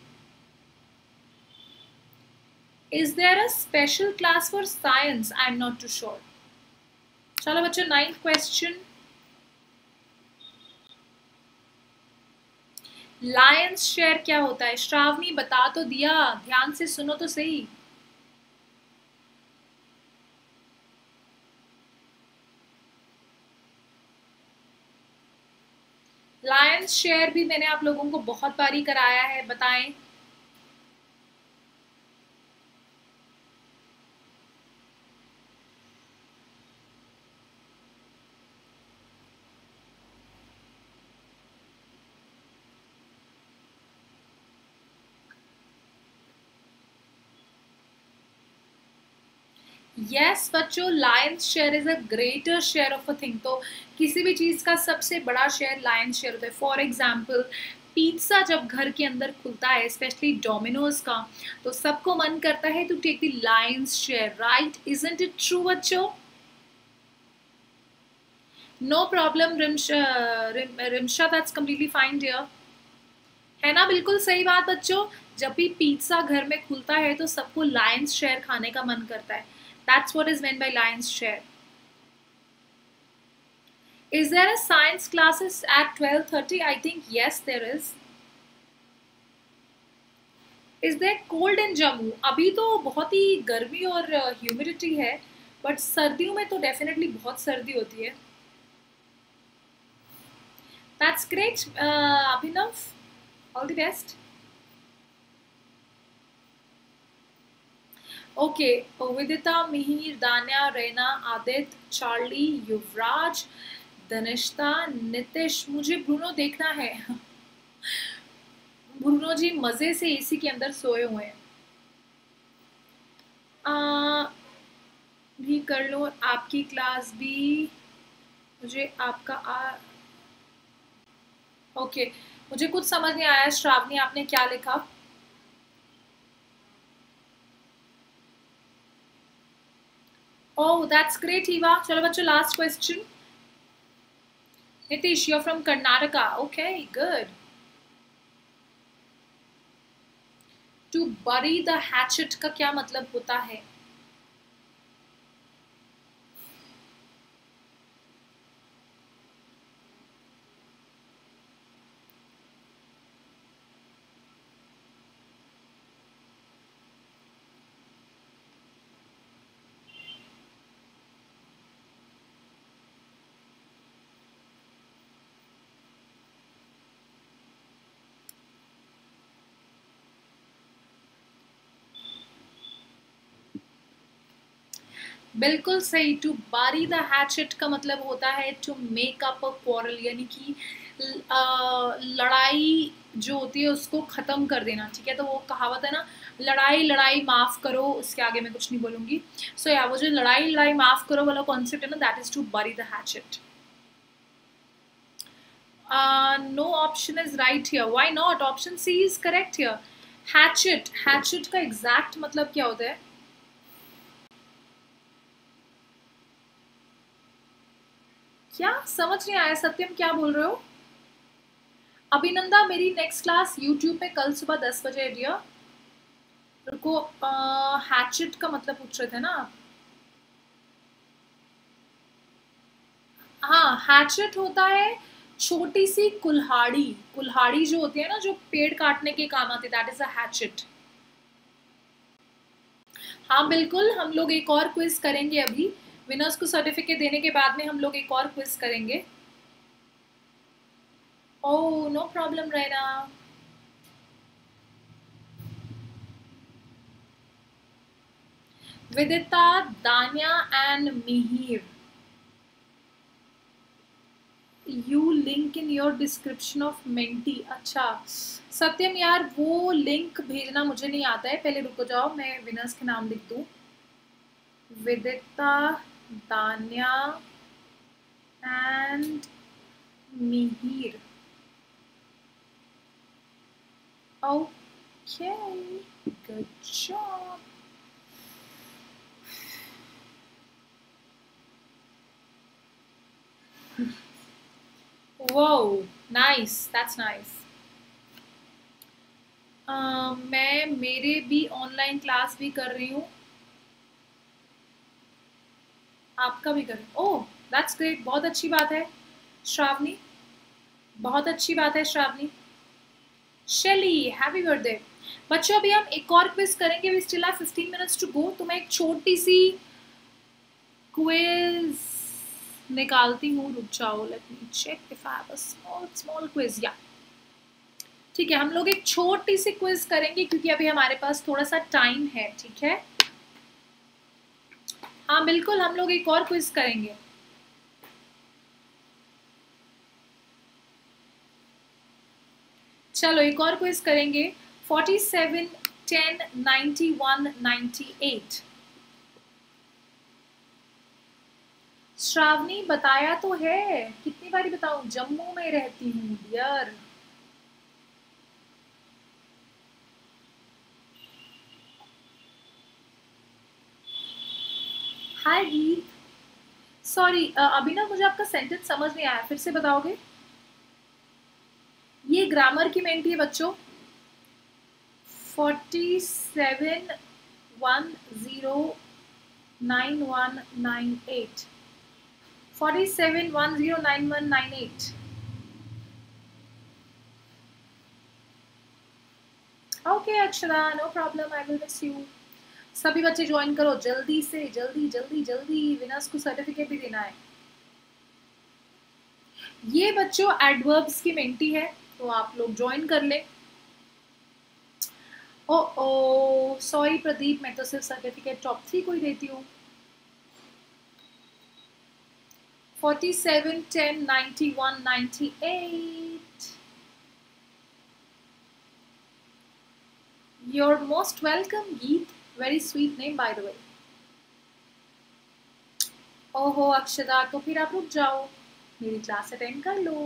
Is there a special class for science? I'm not too sure. चलो बच्चों, नाइन्थ क्वेश्चन. लायंस शेयर क्या होता है? श्रावणी बता तो दिया, ध्यान से सुनो तो सही। लायंस शेयर भी मैंने आप लोगों को बहुत बारी कराया है, बताएं। यस yes, बच्चों, lion's share is a greater share of a thing. तो किसी भी चीज का सबसे बड़ा शेयर लायंस शेयर होता है। फॉर एग्जाम्पल, पिज्जा जब घर के अंदर खुलता है, स्पेशली डोमिनोज का, तो सबको मन करता है to take the lion's share, right? Isn't it true बच्चों? No problem Rimsha, Rimsha, that's completely fine dear. है ना बिल्कुल सही बात बच्चों। जब भी पिज्जा घर में खुलता है तो सबको लायंस शेयर खाने का मन करता है। That's what is meant by lion's share. Is there a science classes at twelve thirty? I think yes, there is. Is there cold in Jammu? अभी तो बहुत ही गर्मी और ह्यूमिडिटी है, बट सर्दियों में तो डेफिनेटली बहुत सर्दी होती है। That's great, uh, Abhinav. All the best. Okay, Vidita, Mihir, Danya, Raina, Aditya, Charlie, Yuvraj, Dhanishta, Nitish. मुझे ब्रूनो देखना है। ब्रूनो जी मजे से एसी के अंदर सोए हुए हैं। आ, भी कर लो आपकी क्लास भी, मुझे आपका आ... ओके, मुझे कुछ समझ नहीं आया। श्रावणी, आपने क्या लिखा? Oh, that's great Eva. चलो बच्चों, last question. Nitish, you're from Karnataka. Okay, good. To bury the hatchet का क्या मतलब होता है? बिल्कुल सही। टू बारी द हैचेट का मतलब होता है to make up a quarrel, यानी कि लड़ाई जो होती है उसको खत्म कर देना। ठीक है, तो वो कहावत है ना, लड़ाई लड़ाई माफ करो, उसके आगे मैं कुछ नहीं बोलूंगी। सो so, या yeah, वो जो लड़ाई लड़ाई माफ करो वाला कॉन्सेप्ट है ना, that is to bury the hatchet. No option is right here. Why not? Option C is correct here. Hatchet, hatchet का एग्जैक्ट मतलब क्या होता है? क्या समझ नहीं आया? सत्यम, क्या बोल रहे हो? अभिनंदा, मेरी नेक्स्ट क्लास यूट्यूब पे कल सुबह दस बजे है डियर। रुको, हैचेट का मतलब पूछ रहे थे ना आप? हाँ, हैचेट होता है छोटी सी कुल्हाड़ी। कुल्हाड़ी जो होती है ना, जो पेड़ काटने के काम आती है, दैट इज अ हैचेट। हाँ बिल्कुल, हम लोग एक और क्विज करेंगे अभी। विनर्स को सर्टिफिकेट देने के बाद में हम लोग एक और क्विज करेंगे। Oh, no problem Raina. Vidita, Danya and Mihir, you link in your description of Menti. अच्छा सत्यम यार, वो लिंक भेजना मुझे नहीं आता है। पहले रुको जाओ, मैं विनर्स के नाम लिख दूं। Vidita, Danya and Mihir. Okay, good job. Whoa, nice, that's nice. uh, मैं मेरे भी ऑनलाइन क्लास भी कर रही हूँ, आपका भी कर रही हूँ। ओह, दैट्स ग्रेट, बहुत अच्छी बात है श्रावणी, बहुत अच्छी बात है श्रावणी। शेली हैप्पी बर्थडे। बच्चों अभी हम एक और क्विज करेंगे, we still have fifteen minutes to go. तो मैं एक छोटी सी क्विज निकालती हूँ, रुक जाओ, let me check if I have a small small quiz. या ठीक है, हम लोग एक छोटी सी क्विज करेंगे क्योंकि अभी हमारे पास थोड़ा सा टाइम है, ठीक है। हाँ बिल्कुल, हम लोग एक और क्विज करेंगे। चलो एक और क्विज करेंगे। Forty seven, ten, ninety one, ninety eight. Shravani बताया तो है, कितनी बारी बताऊं, जम्मू में रहती हूँ डियर। हाय गीत, सॉरी अभी ना मुझे आपका सेंटेंस समझ नहीं आया, फिर से बताओगे? ये ग्रामर की मेंटी है बच्चों। Forty seven, one zero, nine one, nine eight. Forty seven, one zero, nine one, nine eight. Okay Akshara, no problem, I will miss you. सभी बच्चे ज्वाइन करो जल्दी से, जल्दी जल्दी जल्दी, विनर्स को सर्टिफिकेट भी देना है। ये बच्चों एडवर्ब्स की मेंटी है, तो आप लोग ज्वाइन कर ले। ओ ओ सॉरी प्रदीप, मैं तो सिर्फ सर्टिफिकेट टॉप थ्री को ही देती हूँ। Forty seven, ten, ninety one, ninety eight. You're most welcome, Geet. Very sweet name, by the way. ओहो अक्षदा, तो फिर आप रुक जाओ, मेरी क्लास अटेंड कर लो।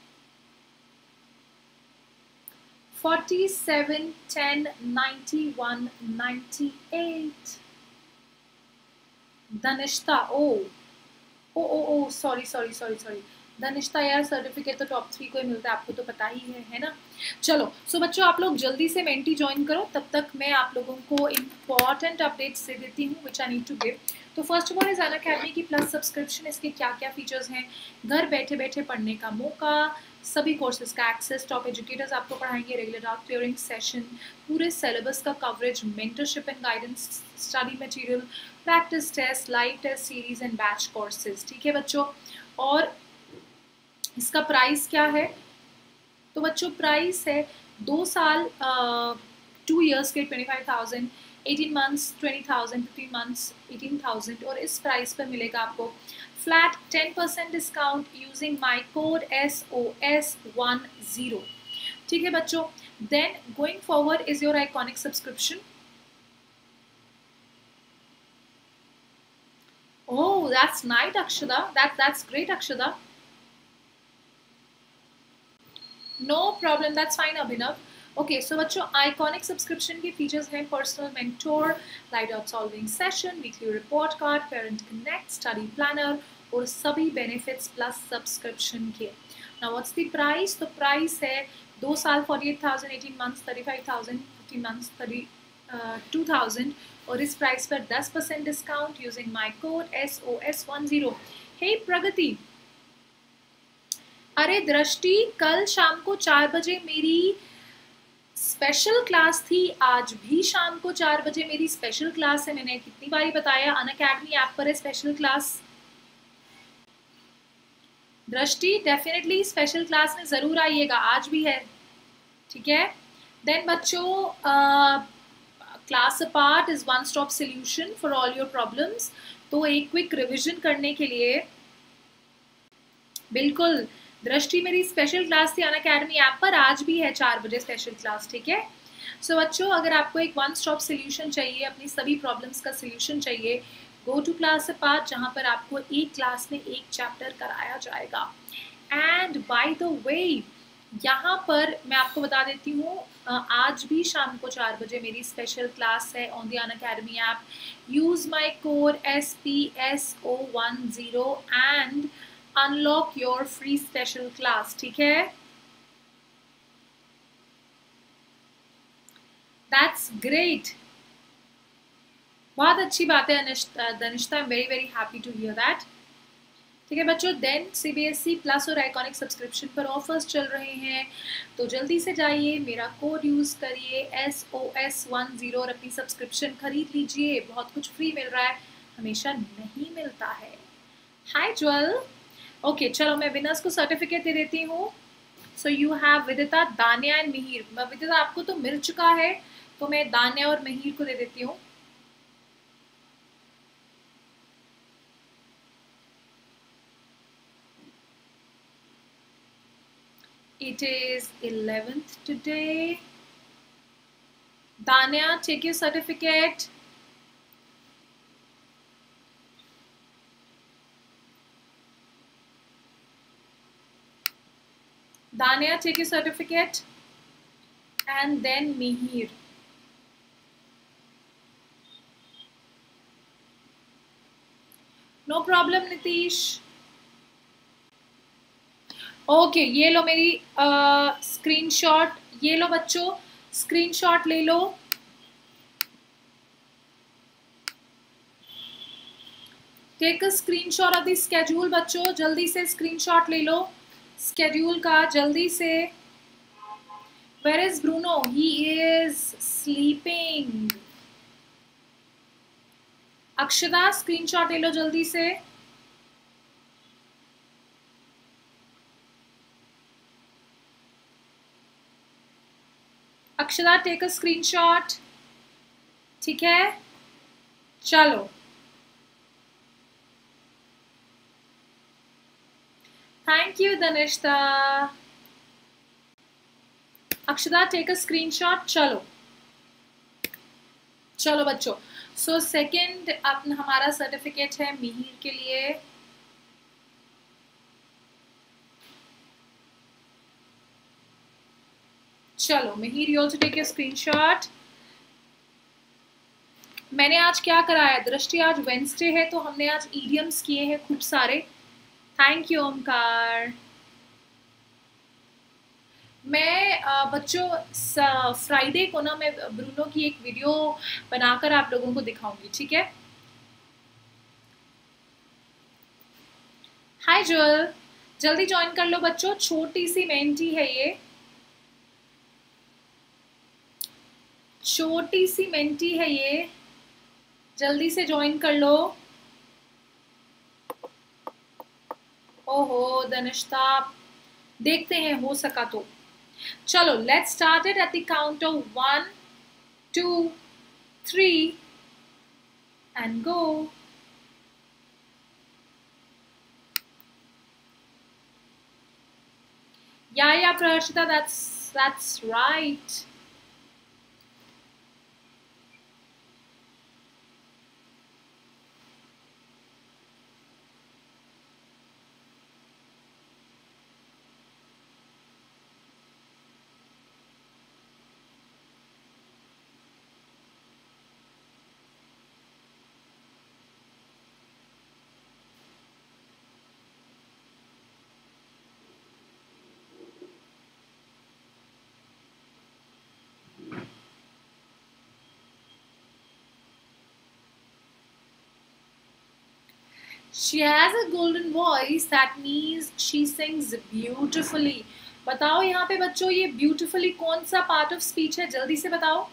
Forty seven, ten, ninety one, ninety eight. Dhanishta, oh oh oh oh sorry sorry sorry sorry Dhanishta यार, सर्टिफिकेट तो टॉप थ्री को ही मिलता है, आपको तो पता ही है है ना। चलो सो बच्चों, आप लोग जल्दी से मेंटी ज्वाइन करो, तब तक मैं आप लोगों को इम्पॉर्टेंट अपडेट्स दे देती हूँ which I need to give. तो first of all is Unacademy की प्लस सब्सक्रिप्शन, इसके क्या क्या फीचर्स हैं, घर बैठे बैठे पढ़ने का मौका, सभी कोर्सेज का एक्सेस, टॉप एजुकेटर्स आपको पढ़ाएंगे, रेगुलर डाउट क्लियरिंग सेशन, पूरे सिलेबस का coverage, mentorship and guidance, study material, practice test, live test series and batch courses, ठीक है बच्चों। और इसका प्राइस क्या है? तो बच्चों प्राइस है दो साल टू इयर्स के twenty five thousand, eighteen months twenty thousand, fifteen months eighteen thousand. और इस प्राइस पर मिलेगा आपको flat ten percent discount using my code S O S one zero, ठीक है बच्चों। Then going forward is your iconic subscription. Oh, that's nice, Akshada. That that's great, Akshada. No problem, that's fine, Abhinav. Okay, so बच्चों iconic subscription के features हैं personal mentor, light out solving session, weekly report card, parent connect, study planner और सभी benefits plus subscription के। Now what's the price? तो price है दो साल forty eight thousand, eighteen months thirty five thousand, fifteen months thirty two thousand. और इस price पर ten percent discount using my code S O S one zero. Hey Pragati, अरे दृष्टि, कल शाम को चार बजे मेरी स्पेशल क्लास थी, आज भी शाम को चार बजे मेरी स्पेशल क्लास है। मैंने कितनी बारी बताया, अनअकैडमी ऐप पर है special class. Drishti definitely special class में ज़रूर आइएगा, आज भी है, ठीक है। देन बच्चों class apart is one stop solution for all your problems. तो एक क्विक रिविजन करने के लिए, बिल्कुल दृष्टि मेरी स्पेशल क्लास थी अनअकैडमी ऐप पर, आज भी है चार बजे स्पेशल क्लास, ठीक है। सो so, बच्चों अगर आपको एक वन स्टॉप सोल्यूशन चाहिए, अपनी सभी प्रॉब्लम्स का सोल्यूशन चाहिए, गो टू क्लास अपार्ट, जहाँ पर आपको एक क्लास में एक चैप्टर कराया जाएगा। एंड बाय द वे यहाँ पर मैं आपको बता देती हूँ, आज भी शाम को चार बजे मेरी स्पेशल क्लास है on the Unacademy app. Use my code S P S O one zero and unlock your free special class, ठीक है। दैट्स ग्रेट, बहुत अच्छी बात है Dhanishta, I am very very happy to hear that, ठीक है बच्चों। देन सीबीएसई प्लस और आइकॉनिक सब्सक्रिप्शन पर ऑफर्स चल रहे हैं, तो जल्दी से जाइए, मेरा कोड यूज़ करिए S O S one zero और अपनी सब्सक्रिप्शन खरीद लीजिए। बहुत कुछ फ्री मिल रहा है, हमेशा नहीं मिलता है। हाय ज्वल। ओके चलो मैं विनर्स को सर्टिफिकेट दे देती हूँ। So you have Vidita, Danya and Mihir. विदिता आपको तो मिल चुका है, तो मैं दान्या और मिहिर को दे देती हूँ। It is eleventh today. Danya, take your certificate. Danya, take your certificate. And then Mihir. No problem, Nitish. Okay okay, ये लो मेरी स्क्रीनशॉट, uh, ये लो बच्चों स्क्रीनशॉट ले लो। Take a screenshot of the schedule बच्चों, जल्दी से स्क्रीनशॉट ले लो स्केड्यूल का, जल्दी से। Where is Bruno? He is sleeping. Akshada screenshot ले लो जल्दी से। Akshada take a screenshot. ठीक है चलो, thank you Dhanishta. Akshada take a screenshot. चलो चलो बच्चों, सो सेकंड अपना हमारा सर्टिफिकेट है मिहिर के लिए। चलो Mihir, you also take a screenshot. मैंने आज क्या कराया दृष्टि, आज वेंसडे है तो हमने आज ईडियम्स किए हैं खूब सारे। Thank you Omkar. मैं आ, बच्चों फ्राइडे को ना मैं ब्रूनो की एक वीडियो बनाकर आप लोगों को दिखाऊंगी, ठीक है। हाय ज्वेल, जल्दी ज्वाइन कर लो बच्चों, छोटी सी मेंटी है ये, छोटी सी मेंटी है ये, जल्दी से ज्वाइन कर लो। ओहो दनिश्ता, देखते हैं हो सका तो। चलो let's start it at the count of one two three and go. Yeah, yeah, Prashita, that's that's right. She has a golden voice, that means she sings beautifully. बताओ यहाँ पे बच्चों ये beautifully कौन सा पार्ट ऑफ स्पीच है, जल्दी से बताओ।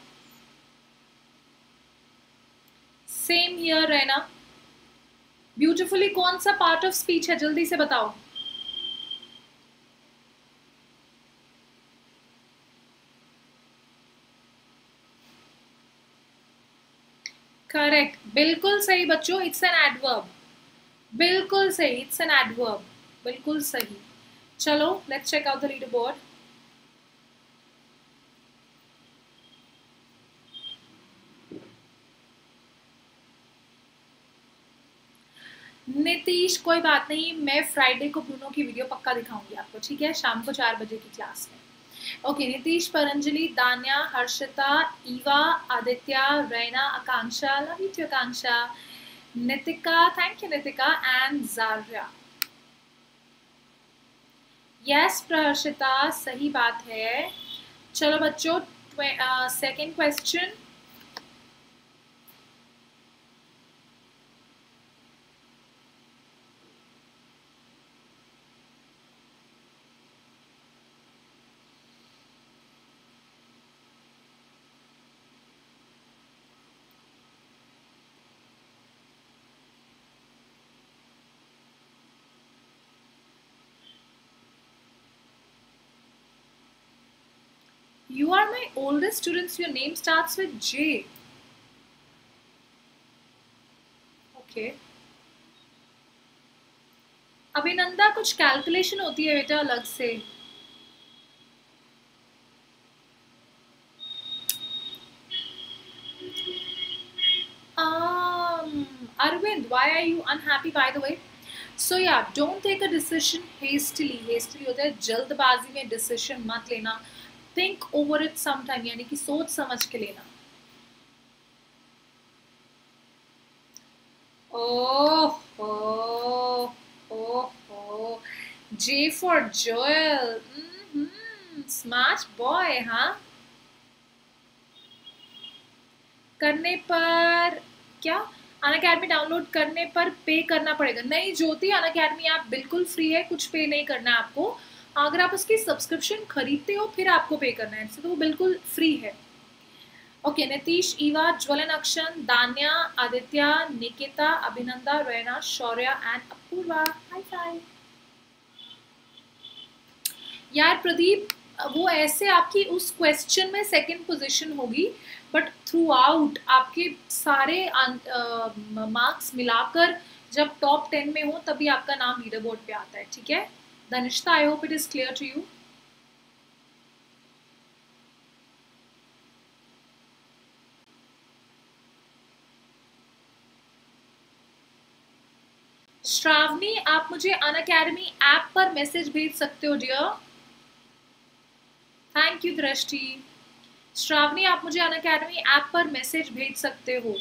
सेम हियर रहना, ब्यूटिफुली कौन सा पार्ट ऑफ स्पीच है, जल्दी से बताओ। करेक्ट, बिल्कुल सही बच्चों, इट्स एन एडवर्ब, बिल्कुल सही, इट्स एन एडवर्ब, बिल्कुल सही। चलो let's check out the reader board. Nitish कोई बात नहीं, मैं फ्राइडे को ब्रूनो की वीडियो पक्का दिखाऊंगी आपको, ठीक है, शाम को चार बजे की क्लास में। Okay okay, Nitish, Paranjali, Danya, Harshita, Eva, Aditya, Raina, Akanksha, love you too Akanksha, Nitika, thank you Nitika, and Zaria. Yes Praharshita, सही बात है। चलो बच्चों second question. You are my oldest students. Your name starts with J. Okay. Abhinanda कुछ कैलकुलेशन होती है बेटा अलग से. Um, Arvind, why are you unhappy by the way? So yeah, don't take a decision hastily. Hastily होता है जल्दबाजी में decision मत लेना. Think over it sometime, यानी कि सोच समझ के लेना. Oh, oh, oh, oh. J for Joel. Mm-hmm. Smart boy, हाँ? करने पर क्या? अनअकैडमी डाउनलोड करने पर पे करना पड़ेगा. नहीं ज्योति, अनअकैडमी ऐप बिल्कुल फ्री है, कुछ पे नहीं करना है आपको. अगर आप उसकी सब्सक्रिप्शन खरीदते हो फिर आपको पे करना है, तो वो बिल्कुल फ्री है. Okay, Nitish, Eva, Jwalan, Akshan, Danya, Aditya, Nikita, Abhinanda, Raina, Shaurya and Apoorva. Hi hi यार. प्रदीप, वो ऐसे आपकी उस क्वेश्चन में सेकंड पोजीशन होगी, बट थ्रू आउट आपके सारे मार्क्स मिलाकर जब टॉप टेन में हो तभी आपका नाम लीडर बोर्ड पे आता है. ठीक है Dhanishta, I hope it is clear to you. Shravani, आप मुझे अनअकैडमी ऐप पर मैसेज भेज सकते हो डियर. थैंक यू दृष्टि. श्रावणी, आप मुझे अनअकैडमी ऐप पर मैसेज भेज सकते हो.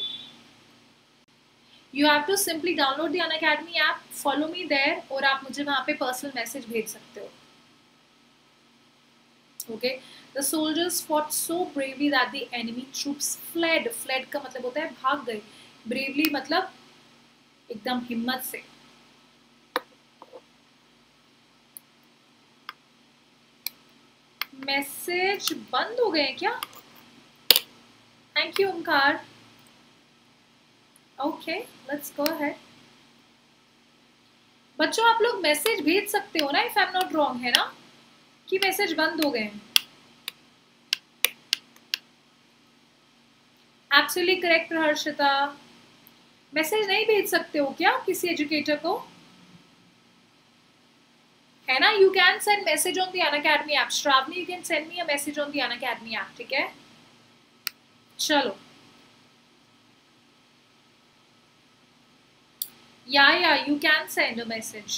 You have to simply download the Unacademy app, follow me there, और आप मुझे वहां पे पर्सनल मैसेज भेज सकते हो. Okay. The soldiers fought so bravely that the enemy troops fled. Fled का मतलब होता है भाग गए. ब्रेवली मतलब एकदम हिम्मत से. मैसेज बंद हो गए क्या? Thank you Omkar. Okay, let's go ahead. बच्चों आप लोग मैसेज भेज सकते हो ना, if I am not wrong, है ना? कि मैसेज बंद हो गए हैं? Absolutely correct Harshita. मैसेज नहीं भेज सकते हो क्या किसी एजुकेटर को? है ना? You can send message on the Unacademy app. Shravani, you can send me a message on the Unacademy app. ठीक है, चलो. Yeah yeah you can send a message.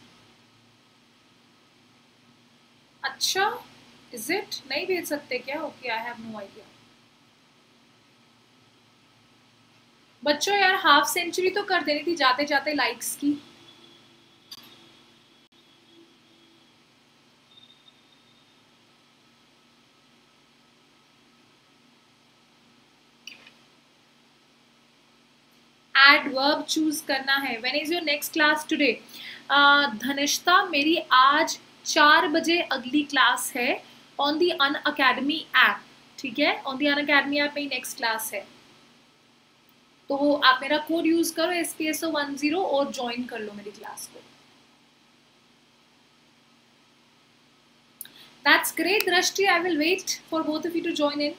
अच्छा, इज इट? नहीं भेज सकते क्या? Okay, I have no idea. बच्चों यार हाफ सेंचुरी तो कर देनी थी जाते जाते लाइक्स की. एड वर्ब चूज करना है. When is your next class today? Dhanishta, मेरी आज चार बजे अगली क्लास है ऑन दी अनअकैडमी ऐप. ठीक है, ऑन दी अनअकैडमी ऐप में नेक्स्ट क्लास है, तो आप मेरा कोड यूज करो S P S O one zero और ज्वाइन कर लो मेरी क्लास को. That's great Drishti. I will wait for both of you to join in.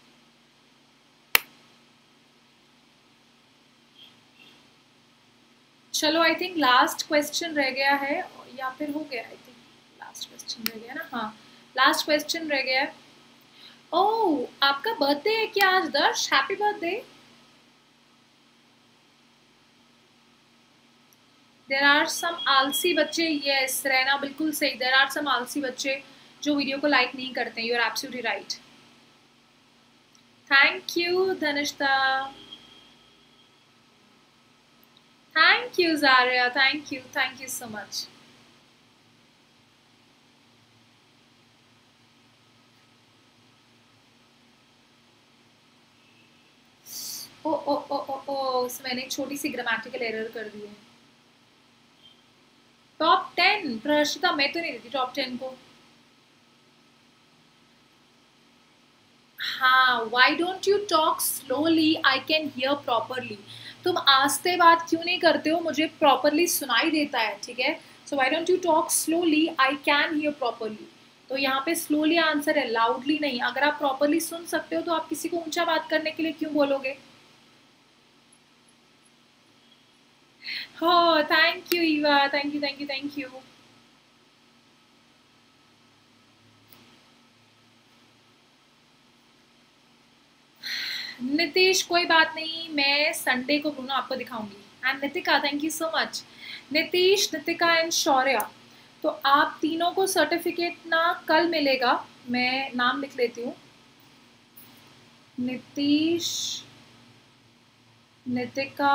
चलो, आई थिंक लास्ट क्वेश्चन रह गया है, या फिर हो गया. आई थिंक लास्ट क्वेश्चन रह गया ना. हाँ, लास्ट क्वेश्चन रह गया है. ओह, आपका बर्थडे है क्या आज Darsh? Happy birthday. There are some आलसी बच्चे. यस रहना, बिल्कुल सही. देर आर सम आलसी बच्चे जो वीडियो को लाइक नहीं करते. You are absolutely right. Thank you Dhanishta. Thank you Zaria. Thank you, thank you so much. Oh oh oh oh oh मैंने एक छोटी सी ग्रामेटिकल एरर कर दी है. टॉप टेन प्रहर्षिता, मैं तो नहीं देती टॉप टेन को. हाँ, why don't you talk slowly, I can hear properly. तुम आस्ते बात क्यों नहीं करते हो? मुझे प्रॉपरली सुनाई देता है. ठीक है, so why don't you talk slowly, I can hear properly. तो यहाँ पे स्लोली आंसर है, लाउडली नहीं। अगर आप प्रॉपरली सुन सकते हो तो आप किसी को ऊंचा बात करने के लिए क्यों बोलोगे? हो, thank you Eva, thank you thank you thank you. Nitish कोई बात नहीं, मैं संडे को ब्रूनो आपको दिखाऊंगी। And Nitika thank you so much. Nitish, Nitika and Shaurya, तो आप तीनों को सर्टिफिकेट ना कल मिलेगा। मैं नाम लिख लेती हूँ, नितिश, नितिका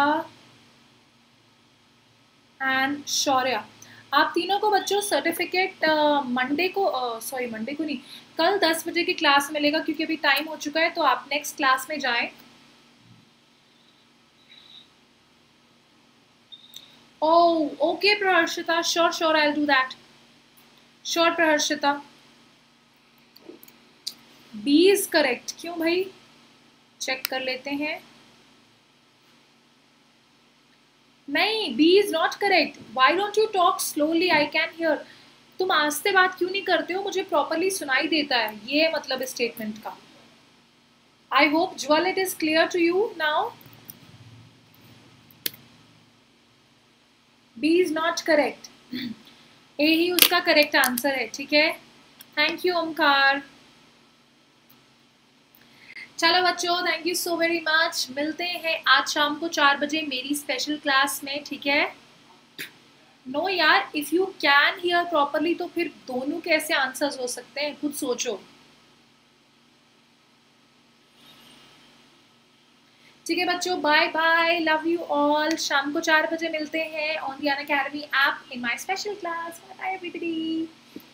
एंड शौर्या, आप तीनों को बच्चों सर्टिफिकेट मंडे को, सॉरी मंडे को नहीं, कल दस बजे की क्लास मिलेगा, क्योंकि अभी टाइम हो चुका है। तो आप नेक्स्ट क्लास में जाएं। Oh, okay, Praharshita. Sure, sure, I'll do that. Sure, Praharshita. B is correct. क्यों भाई? चेक कर लेते हैं। नहीं, B is not correct. Why don't you talk slowly? I can hear. तुम आस्ते बात क्यों नहीं करते हो? मुझे प्रॉपरली सुनाई देता है। ये मतलब स्टेटमेंट का। I hope Jwal it is clear to you now. B is not correct. A ही उसका करेक्ट आंसर है, ठीक है? Thank you Omkar. चलो बच्चों, thank you so very much. मिलते हैं आज शाम को चार बजे मेरी स्पेशल क्लास में, ठीक है? नो यार, if you can hear properly तो फिर दोनों कैसे आंसर्स हो सकते हैं, खुद सोचो। ठीक है बच्चों, bye bye, love you all. शाम को चार बजे मिलते हैं on the Unacademy app in my special class. Bye bye everybody.